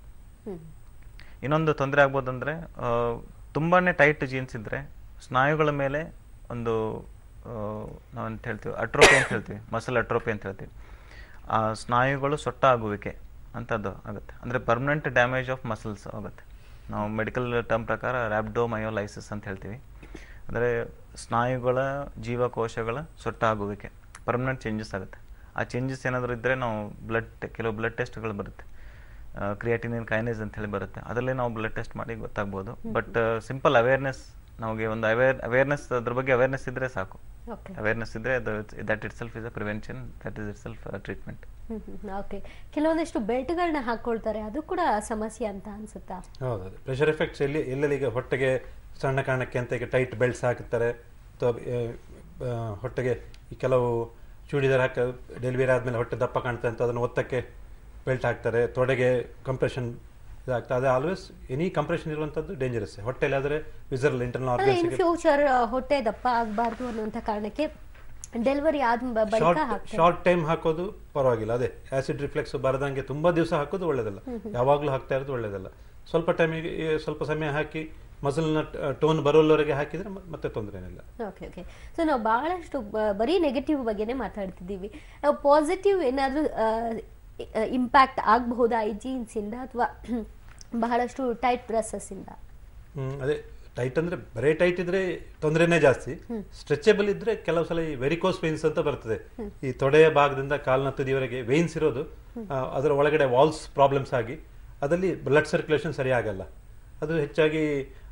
ಇನ್ನೊಂದು ತೊಂದರೆ ಆಗ್ಬೋದು ಅಂದರೆ ತುಂಬಾ ಟೈಟ್ ಜೀನ್ಸ್ ಇದ್ದರೆ ಸ್ನಾಯುಗಳ ಮೇಲೆ ಒಂದು ನಾವಂತ ಹೇಳ್ತೀವಿ ಅಟ್ರೋಪಿ ಅಂತ ಹೇಳ್ತೀವಿ, ಮಸಲ್ ಅಟ್ರೋಪಿ ಅಂತ ಹೇಳ್ತೀವಿ. ಆ ಸ್ನಾಯುಗಳು ಸೊಟ್ಟ ಆಗುವಿಕೆ ಅಂಥದ್ದು ಆಗುತ್ತೆ, ಅಂದರೆ ಪರ್ಮನೆಂಟ್ ಡ್ಯಾಮೇಜ್ ಆಫ್ ಮಸಲ್ಸ್ ಆಗುತ್ತೆ. ನಾವು ಮೆಡಿಕಲ್ ಟರ್ಮ್ ಪ್ರಕಾರ ರ್ಯಾಬ್ಡೋಮಯೋಲೈಸಿಸ್ ಅಂತ ಹೇಳ್ತೀವಿ. ಅಂದರೆ ಸ್ನಾಯುಗಳ ಜೀವಕೋಶಗಳ ಸೊಟ್ಟ ಆಗುವಿಕೆ, ಪರ್ಮನೆಂಟ್ ಚೇಂಜಸ್ ಆಗುತ್ತೆ. ಆ ಚೇಂಜಸ್ ಏನಾದರೂ ಇದ್ದರೆ ನಾವು ಕೆಲವು ಬ್ಲಡ್ ಟೆಸ್ಟ್ಗಳು ಬರುತ್ತೆ, ಕ್ರಿಯಾಟಿನಿನ್ ಕೈನೇಸ್ ಅಂತ ಹೇಳಿ ಬರುತ್ತೆ, ಅದರಲ್ಲೇ ನಾವು ಬ್ಲಡ್ ಟೆಸ್ಟ್ ಮಾಡಿ ಗೊತ್ತಾಗ್ಬೋದು. ಬಟ್ ಸಿಂಪಲ್ ಅವೇರ್ನೆಸ್, ನಮಗೆ ಒಂದು ಅವೇರ್ನೆಸ್, ಅದ್ರ ಬಗ್ಗೆ ಅವೇರ್ನೆಸ್ ಇದ್ದರೆ ಸಾಕು. ಅವೇರ್ನೆಸ್ ಇದ್ದರೆ ಅದು that itself is a prevention, that is itself treatment. Okay, ಕೆಲವೊಂದಿಷ್ಟು ಬೆಲ್ಟ್ಗಳನ್ನ ಹಾಕೊಳ್ತಾರೆ, ಅದು ಕೂಡ ಸಮಸ್ಯೆ ಅಂತ ಅನ್ಸುತ್ತಾ? ಹೌದು, ಪ್ರೆಷರ್ ಎಫೆಕ್ಟ್ಸ್ ಎಲ್ಲೆಲ್ಲಿ ಈಗ ಹೊಟ್ಟೆಗೆ ಸಣ್ಣ ಕಾರಣಕ್ಕೆ ಅಂತ ಈಗ ಟೈಟ್ ಬೆಲ್ಟ್ಸ್ ಹಾಕ್ತಾರೆ, ಅಥವಾ ಹೊಟ್ಟೆಗೆ ಈ ಕೆಲವು ಚೂಡಿದಾರ್ ಹಾಕ ಡೆಲಿವರಿ ಆದಮೇಲೆ ಹೊಟ್ಟೆ ದಪ್ಪ ಕಾಣ್ತದೆ ಅಂತ ಅದನ್ನು ಒತ್ತಕ್ಕೆ ಬೆಲ್ಟ್ ಹಾಕ್ತಾರೆ, ತೊಡೆಗೆ ಕಂಪ್ರೆಷನ್ ಇದಾಗ್ತದೆ. ಅದು ಆಲ್ವೇಸ್ ಎನಿ ಕಂಪ್ರೆಷನ್ ಇರುವಂಥದ್ದು ಡೇಂಜರಸ್. ಹೊಟ್ಟೆಲಿ ಆದರೆ ವಿಸರಲ್ ಇಂಟರ್ನಲ್ ಆರ್ಗನ್ಸ್ ಫ್ಯೂಚರ್ ಹೊಟ್ಟೆ ದಪ್ಪ ಆಗಬಾರ್ದು ಅನ್ನುವಂಥ ಕಾರಣಕ್ಕೆ ಡೆಲಿವರಿ ಆದ ಬಳಿಕ ಶಾರ್ಟ್ ಟೈಮ್ ಹಾಕೋದು ಪರವಾಗಿಲ್ಲ. ಅದೇ ಆಸಿಡ್ ರಿಫ್ಲೆಕ್ಸ್ ಬರದಂಗೆ ತುಂಬಾ ದಿವಸ ಹಾಕೋದು ಒಳ್ಳೇದಲ್ಲ, ಯಾವಾಗಲೂ ಹಾಕ್ತಾ ಇರೋದು ಒಳ್ಳೇದಲ್ಲ. ಸ್ವಲ್ಪ ಟೈಮಿಗೆ ಸ್ವಲ್ಪ ಸಮಯ ಹಾಕಿ ಮಸಲ್ನ ಟೋನ್ ಬರೋಲ್ಲವರೆಗೆ ಹಾಕಿದ್ರೆ ಮತ್ತೆ ತೊಂದರೆ ಏನಿಲ್ಲ. Okay okay. ಸೊ ನಾವು ಬಹಳಷ್ಟು ಬರೀ ನೆಗೆಟಿವ್ ಬಗ್ಗೆನೇ ಮಾತಾಡ್ತಿದ್ದೀವಿ. ಪಾಸಿಟಿವ್ ಏನಾದರೂ ಇಂಪ್ಯಾಕ್ಟ್ ಆಗಬಹುದಾ ಈ ಜೀನ್ಸ್ ಇಂದ, ಅಥವಾ ಬಹಳಷ್ಟು ಟೈಟ್ ಡ್ರೆಸ್ಸಸ್ ಇಂದ? ಅದೇ ಟೈಟ್ ಅಂದ್ರೆ ಬರೇ ಟೈಟ್ ಇದ್ರೆ ತೊಂದರೆನೇ ಜಾಸ್ತಿ. ಸ್ಟ್ರೆಚಬಲ್ ಇದ್ರೆ ಕೆಲವು ಸಲ ಈ ವೆರಿಕೋಸ್ ವೇನ್ಸ್ ಅಂತ ಬರ್ತದೆ, ಈ ತೊಡೆಯ ಭಾಗದಿಂದ ಕಾಲಿನ ತುದಿಯವರೆಗೆ ವೇನ್ಸ್ ಇರೋದು, ಅದರ ಒಳಗಡೆ ವಾಲ್ಸ್ ಪ್ರಾಬ್ಲಮ್ಸ್ ಆಗಿ ಅದರಲ್ಲಿ ಬ್ಲಡ್ ಸರ್ಕ್ಯುಲೇಷನ್ ಸರಿ ಆಗಲ್ಲ. ಅದು ಹೆಚ್ಚಾಗಿ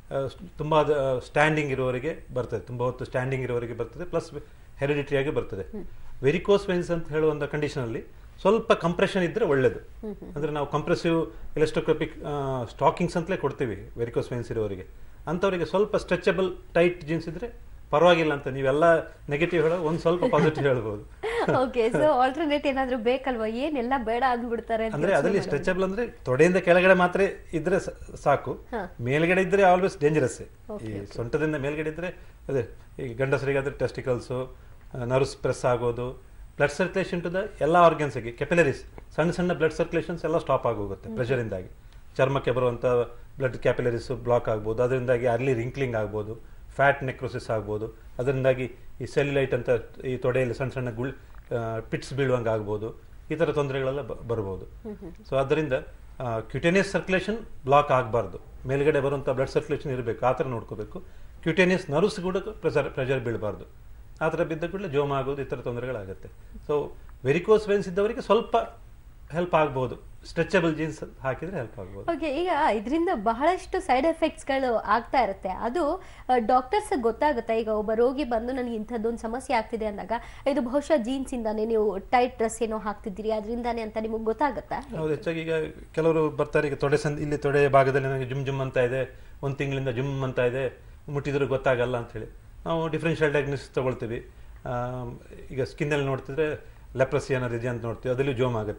ತುಂಬ ಸ್ಟ್ಯಾಂಡಿಂಗ್ ಇರುವವರೆಗೆ ಬರ್ತದೆ, ತುಂಬ ಹೊತ್ತು ಸ್ಟ್ಯಾಂಡಿಂಗ್ ಇರುವವರೆಗೆ ಬರ್ತದೆ, ಪ್ಲಸ್ ಹೆರಿಡಿಟರಿ ಆಗಿ ಬರ್ತದೆ. ವೆರಿಕೋಸ್ ವೇನ್ಸ್ ಅಂತ ಹೇಳುವ ಒಂದು ಕಂಡೀಷನ್ ಅಲ್ಲಿ ಸ್ವಲ್ಪ ಕಂಪ್ರೆಷನ್ ಇದ್ರೆ ಒಳ್ಳೇದು. ಅಂದ್ರೆ ನಾವು ಕಂಪ್ರೆಸಿವ್ ಎಲೆಸ್ಟ್ರೋಸ್ಕೋಪಿಕ್ ಸ್ಟಾಕಿಂಗ್ಸ್ ಅಂತಲೇ ಕೊಡ್ತೀವಿ ವೆರಿಕೋಸ್ ವೇನ್ಸ್ ಇರೋವರಿಗೆ. ಅಂಥವರಿಗೆ ಸ್ವಲ್ಪ ಸ್ಟ್ರೆಚಬಲ್ ಟೈಟ್ ಜೀನ್ಸ್ ಇದ್ರೆ ಪರವಾಗಿಲ್ಲ ಅಂತ. ನೀವೆಲ್ಲ ನೆಗೆಟಿವ್ ಹೇಳೋ ಒಂದು ಸ್ವಲ್ಪ ಪಾಸಿಟಿವ್ ಹೇಳ್ಬೋದು. ಓಕೆ, ಸೊ ಆಲ್ಟರ್ನೇಟ್ ಏನಾದ್ರೂ ಬೇಕಲ್ವಾ? ಏನೆಲ್ಲ ಬೇಡ ಅಂದ್ಬಿಡ್ತಾರೆ ಅಂದ್ರೆ ಅದರಲ್ಲಿ ಸ್ಟ್ರೆಚಬಲ್ ಅಂದ್ರೆ ತೊಡೆಯಿಂದ ಕೆಳಗಡೆ ಮಾತ್ರ ಇದ್ರೆ ಸಾಕು, ಮೇಲ್ಗಡೆ ಇದ್ರೆ ಆಲ್ವೇಸ್ ಡೇಂಜರಸ್. ಈ ಸೊಂಟದಿಂದ ಮೇಲ್ಗಡೆ ಇದ್ರೆ ಅದೇ ಈ ಗಂಡಸರಿಗಾದ್ರೆ ಟೆಸ್ಟಿಕಲ್ಸ್, ನರ್ವ್ಸ್ ಪ್ರೆಸ್ ಆಗೋದು, ಬ್ಲಡ್ ಸರ್ಕ್ಯುಲೇಷನ್ ಟು ದ ಎಲ್ಲ ಆರ್ಗನ್ಸ್ಗೆ, ಕೆಪಿಲರೀಸ್ ಸಣ್ಣ ಸಣ್ಣ ಬ್ಲಡ್ ಸರ್ಕ್ಯುಲೇಷನ್ಸ್ ಎಲ್ಲ ಸ್ಟಾಪ್ ಆಗೋಗುತ್ತೆ ಪ್ರೆಷರಿಂದಾಗಿ. ಚರ್ಮಕ್ಕೆ ಬರುವಂಥ ಬ್ಲಡ್ ಕ್ಯಾಪಿಲರೀಸ್ ಬ್ಲಾಕ್ ಆಗ್ಬೋದು, ಅದರಿಂದಾಗಿ ಅರ್ಲಿ ರಿಂಕ್ಲಿಂಗ್ ಆಗ್ಬೋದು, ಫ್ಯಾಟ್ ನೆಕ್ರೋಸಿಸ್ ಆಗ್ಬೋದು, ಅದರಿಂದಾಗಿ ಈ ಸೆಲ್ಯುಲೈಟ್ ಅಂತ ಈ ತೊಡೆಯಲ್ಲಿ ಸಣ್ಣ ಸಣ್ಣ ಪಿಟ್ಸ್ ಬೀಳುವಂಗೆ ಆಗ್ಬೋದು. ಈ ಥರ ತೊಂದರೆಗಳೆಲ್ಲ ಬರ್ಬೋದು. ಸೊ ಅದರಿಂದ ಕ್ಯೂಟೇನಿಯಸ್ ಸರ್ಕ್ಯುಲೇಷನ್ ಬ್ಲಾಕ್ ಆಗಬಾರ್ದು, ಮೇಲ್ಗಡೆ ಬರುವಂಥ ಬ್ಲಡ್ ಸರ್ಕ್ಯುಲೇಷನ್ ಇರಬೇಕು, ಆ ಥರ ನೋಡ್ಕೋಬೇಕು. ಕ್ಯೂಟೇನಿಯಸ್ ನರ್ವ್ಸ್ ಕೂಡ ಪ್ರೆಷರ್ ಬೀಳಬಾರ್ದು. ಆ ಥರ ಬಿದ್ದ ಕೂಡಲೇ ಜೋಮ್ ಆಗೋದು, ಈ ಥರ ತೊಂದರೆಗಳಾಗುತ್ತೆ. ಸೊ ವೆರಿಕೋಸ್ ವೇನ್ಸ್ ಇದ್ದವರಿಗೆ ಸ್ವಲ್ಪ ಹೆಲ್ಪ್ ಆಗ್ಬೋದು, ಸ್ಟ್ರೆಚಬಲ್ ಜೀನ್ಸ್ ಹಾಕಿದ್ರೆ ಹೆಲ್ಪ್ ಆಗ್ಬೋದು. ಓಕೆ, ಈಗ ಇದರಿಂದ ಬಹಳಷ್ಟು ಸೈಡ್ ಎಫೆಕ್ಟ್ಸ್ಗಳು ಆಗ್ತಾ ಇರುತ್ತೆ. ಅದು ಡಾಕ್ಟರ್ಸ್ ಗೊತ್ತಾಗುತ್ತೆ. ಈಗ ಒಬ್ಬ ರೋಗಿ ಬಂದು ನನಗೆ ಇಂಥದ್ದೊಂದು ಸಮಸ್ಯೆ ಆಗ್ತಿದೆ ಅಂದಾಗ ಇದು ಬಹುಶಃ ಜೀನ್ಸ್ ಇಂದಾನೆ, ನೀವು ಟೈಟ್ ಡ್ರೆಸ್ ಏನೋ ಹಾಕ್ತಿದ್ದೀರಿ ಅದರಿಂದಾನೆ ಅಂತ ನಿಮಗೆ ಗೊತ್ತಾಗುತ್ತಾ? ಹೌದು, ಹೆಚ್ಚಾಗಿ ಈಗ ಕೆಲವರು ಬರ್ತಾರೆ, ಈಗ ಇಲ್ಲಿ ತೊಡೆ ಭಾಗದಲ್ಲಿ ನನಗೆ ಜುಮ್ ಅಂತ ಇದೆ, ಒಂದು ತಿಂಗಳಿಂದ ಜುಮ್ ಅಂತ ಇದೆ, ಮುಟ್ಟಿದ್ರು ಗೊತ್ತಾಗಲ್ಲ ಅಂತ ಹೇಳಿ ನಾವು ಡಿಫ್ರೆನ್ಷಿಯಲ್ ಡಯಾಗ್ನೋಸಿಸ್ ತಗೊಳ್ತೀವಿ. ಈಗ ಸ್ಕಿನ್ನಲ್ಲಿ ನೋಡ್ತಿದ್ರೆ ಲೆಪ್ರಸಿ ಏನಾದ್ರು ಇದೆ ಅಂತ ನೋಡ್ತೀವಿ, ಅದರಲ್ಲಿ ಜೋಮ್ ಆಗುತ್ತೆ.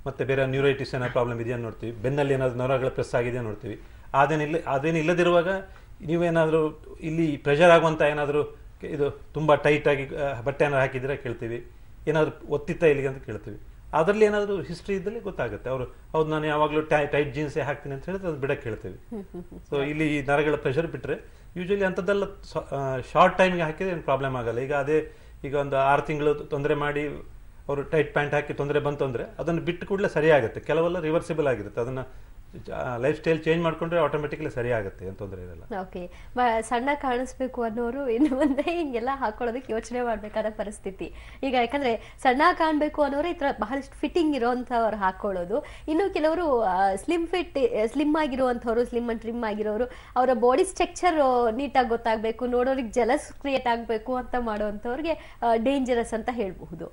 ಮತ್ತು ಬೇರೆ ನ್ಯೂರೈಟಿಸ್ ಏನೋ ಪ್ರಾಬ್ಲಮ್ ಇದೆಯಾ ನೋಡ್ತೀವಿ, ಬೆನ್ನಲ್ಲಿ ಏನಾದರೂ ನರಗಳ ಪ್ರೆಸ್ ಆಗಿದೆಯಾ ನೋಡ್ತೀವಿ. ಅದೇನು ಇಲ್ಲದಿರುವಾಗ ನೀವೇನಾದರೂ ಇಲ್ಲಿ ಪ್ರೆಷರ್ ಆಗುವಂಥ ಏನಾದರೂ ಇದು ತುಂಬ ಟೈಟಾಗಿ ಬಟ್ಟೆ ಏನಾದ್ರು ಹಾಕಿದರೆ ಕೇಳ್ತೀವಿ, ಏನಾದರೂ ಒತ್ತಿತ್ತಾ ಇಲ್ಲಿಗೆ ಅಂತ ಕೇಳ್ತೀವಿ. ಅದರಲ್ಲಿ ಏನಾದರೂ ಹಿಸ್ಟ್ರಿ ಇದ್ದಲ್ಲಿ ಗೊತ್ತಾಗುತ್ತೆ. ಅವರು ಹೌದು ನಾನು ಯಾವಾಗಲೂ ಟೈಟ್ ಜೀನ್ಸೇ ಹಾಕ್ತೀನಿ ಅಂತ ಹೇಳಿದ್ರೆ ಅದು ಬಿಡಕ್ಕೆ ಹೇಳ್ತೀವಿ. ಸೊ ಇಲ್ಲಿ ಈ ನರಗಳ ಪ್ರೆಷರ್ ಬಿಟ್ಟರೆ ಯೂಶಲಿ ಅಂಥದ್ದೆಲ್ಲ ಶಾರ್ಟ್ ಟೈಮ್ಗೆ ಹಾಕಿದ್ರೆ ಏನು ಪ್ರಾಬ್ಲಮ್ ಆಗಲ್ಲ. ಈಗ ಒಂದು 6 ತಿಂಗಳು ತೊಂದರೆ ಮಾಡಿ ಅವರು ಟೈಟ್ ಪ್ಯಾಂಟ್ ಹಾಕಿ ತೊಂದರೆ ಬಂತು ಅಂದರೆ ಅದನ್ನು ಬಿಟ್ಟು ಕೂಡಲೇ ಸರಿ ಆಗುತ್ತೆ. ಕೆಲವೆಲ್ಲ ರಿವರ್ಸಿಬಲ್ ಆಗಿರುತ್ತೆ, ಅದನ್ನು ಲೈಫ್ ಸ್ಟೈಲ್ ಚೇಂಜ್ ಮಾಡ್ಕೊಂಡ್ರೆ ಆಟೋಮೆಟಿಕ್ಲಿ ಸರಿ ಆಗುತ್ತೆ, ಏನು ತೊಂದರೆ ಇರಲ್ಲ. ಓಕೆ, ಸಣ್ಣ ಕಾಣಿಸ್ಬೇಕು ಅನ್ನೋರು ಇನ್ನು ಮುಂದೆ ಹಿಂಗೆಲ್ಲ ಹಾಕೊಳ್ಳೋದಕ್ಕೆ ಯೋಚನೆ ಮಾಡಬೇಕಾದ ಪರಿಸ್ಥಿತಿ ಈಗ. ಯಾಕಂದ್ರೆ ಸಣ್ಣ ಕಾಣಬೇಕು ಅನ್ನೋರು ಈ ಥರ ಬಹಳಷ್ಟು ಫಿಟ್ಟಿಂಗ್ ಇರೋಂಥವ್ರು ಹಾಕೊಳ್ಳೋದು. ಇನ್ನು ಕೆಲವರು ಸ್ಲಿಮ್ ಆಗಿರುವಂಥವ್ರು, ಸ್ಲಿಮ್ ಅಂಡ್ ಟ್ರಿಮ್ ಆಗಿರೋರು, ಅವರ ಬಾಡಿ ಸ್ಟ್ರಕ್ಚರ್ ನೀಟಾಗಿ ಗೊತ್ತಾಗಬೇಕು, ನೋಡೋರಿಗೆ ಜಲಸ್ ಕ್ರಿಯೇಟ್ ಆಗಬೇಕು ಅಂತ ಮಾಡೋವಂಥವ್ರಿಗೆ ಡೇಂಜರಸ್ ಅಂತ ಹೇಳಬಹುದು.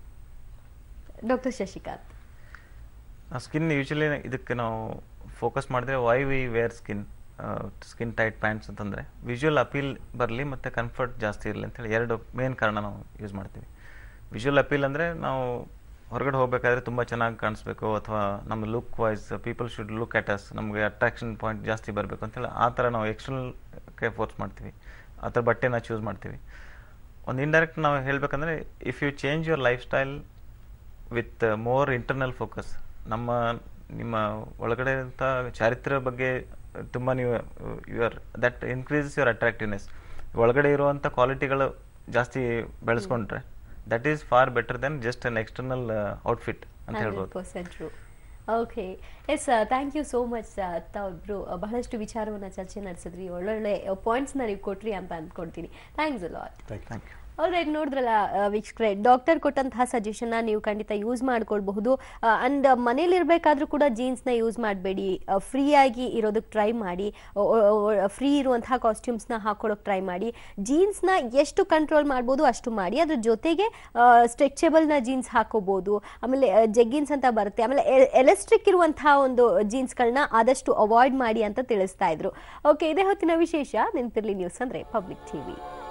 ಡಾಕ್ಟರ್ ಶಶಿಕಾಂತ್, ಸ್ಕಿನ್ ಯೂಶಲಿ ಇದಕ್ಕೆ ನಾವು ಫೋಕಸ್ ಮಾಡಿದ್ರೆ why we wear skin tight pants ಅಂತಂದರೆ ವಿಜುವಲ್ ಅಪೀಲ್ ಬರಲಿ ಮತ್ತು ಕಂಫರ್ಟ್ ಜಾಸ್ತಿ ಇರಲಿ ಅಂತೇಳಿ 2 ಮೇನ್ ಕಾರಣ ನಾವು ಯೂಸ್ ಮಾಡ್ತೀವಿ. ವಿಜುವಲ್ ಅಪೀಲ್ ಅಂದರೆ ನಾವು ಹೊರಗಡೆ ಹೋಗಬೇಕಾದ್ರೆ ತುಂಬ ಚೆನ್ನಾಗಿ ಕಾಣಿಸ್ಬೇಕು, ಅಥವಾ ನಮ್ಮ look wise people should look at us, ನಮಗೆ ಅಟ್ರಾಕ್ಷನ್ ಪಾಯಿಂಟ್ ಜಾಸ್ತಿ ಬರಬೇಕು ಅಂತೇಳಿ ಆ ಥರ ನಾವು ಎಕ್ಸ್ಟರ್ನಲ್ಗೆ ಫೋರ್ಸ್ ಮಾಡ್ತೀವಿ, ಆ ಥರ ಬಟ್ಟೆನ ಚೂಸ್ ಮಾಡ್ತೀವಿ. ಒಂದು ಇಂಡೈರೆಕ್ಟ್ ನಾವು ಹೇಳಬೇಕಂದ್ರೆ if you change your life style with more internal focus, ನಿಮ್ಮ ಒಳಗಡೆ ಅಂತ ಚಾರಿತ್ರ್ಯ ಬಗ್ಗೆ ತುಂಬ ನೀವು ದಟ್ ಇನ್ಕ್ರೀಸಸ್ ಯುವರ್ ಅಟ್ರಾಕ್ಟಿವ್ನೆಸ್, ಒಳಗಡೆ ಇರುವಂಥ ಕ್ವಾಲಿಟಿಗಳು ಜಾಸ್ತಿ ಬೆಳೆಸ್ಕೊಂಡ್ರೆ that is far better than just an external outfit ಅಂತ ಹೇಳ್ಬೋದು. Okay, yes, thank you so much. ತಾವಿಬ್ರು ಬಹಳಷ್ಟು ವಿಚಾರವನ್ನು ಚರ್ಚೆ ನಡೆಸಿದ್ರಿ, ಒಳ್ಳೊಳ್ಳೆ ಪಾಯಿಂಟ್ಸ್ನ ನೀವು ಕೊಟ್ರಿ ಅಂತ ಅಂದ್ಕೊಡ್ತೀನಿ. Thanks a lot. Thank you. Alright, ನೋಡಿದ್ರಲ್ಲ ವೀಕ್ಷಕರೇ, ಡಾಕ್ಟರ್ ಕೊಟ್ಟಂತಹ ಸಜೆಷನ್ನ ನೀವು ಖಂಡಿತ ಯೂಸ್ ಮಾಡ್ಕೊಳ್ಬಹುದು. ಅಂಡ್ ಮನೇಲಿರಬೇಕಾದ್ರೂ ಕೂಡ ಜೀನ್ಸ್ನ ಯೂಸ್ ಮಾಡಬೇಡಿ, ಫ್ರೀಯಾಗಿ ಇರೋದಕ್ಕೆ ಟ್ರೈ ಮಾಡಿ, ಫ್ರೀ ಇರುವಂತಹ ಕಾಸ್ಟ್ಯೂಮ್ಸ್ನ ಹಾಕೊಳ್ಳೋಕೆ ಟ್ರೈ ಮಾಡಿ. ಜೀನ್ಸ್ನ ಎಷ್ಟು ಕಂಟ್ರೋಲ್ ಮಾಡ್ಬೋದು ಅಷ್ಟು ಮಾಡಿ, ಅದ್ರ ಜೊತೆಗೆ ಸ್ಟ್ರೆಚಬಲ್ನ ಜೀನ್ಸ್ ಹಾಕೋಬಹುದು, ಆಮೇಲೆ ಜೆಗ್ಗಿನ್ಸ್ ಅಂತ ಬರುತ್ತೆ, ಆಮೇಲೆ ಎಲೆಸ್ಟ್ರಿಕ್ ಇರುವಂತಹ ಒಂದು ಜೀನ್ಸ್ಗಳನ್ನ ಆದಷ್ಟು ಅವಾಯ್ಡ್ ಮಾಡಿ ಅಂತ ತಿಳಿಸ್ತಾ ಇದ್ರು. ಓಕೆ, ಇದೇ ಹೊತ್ತಿನ ವಿಶೇಷ. ನೆನಪಿರ್ಲಿ, ನ್ಯೂಸ್ ಅಂದ್ರೆ ಪಬ್ಲಿಕ್ ಟಿವಿ.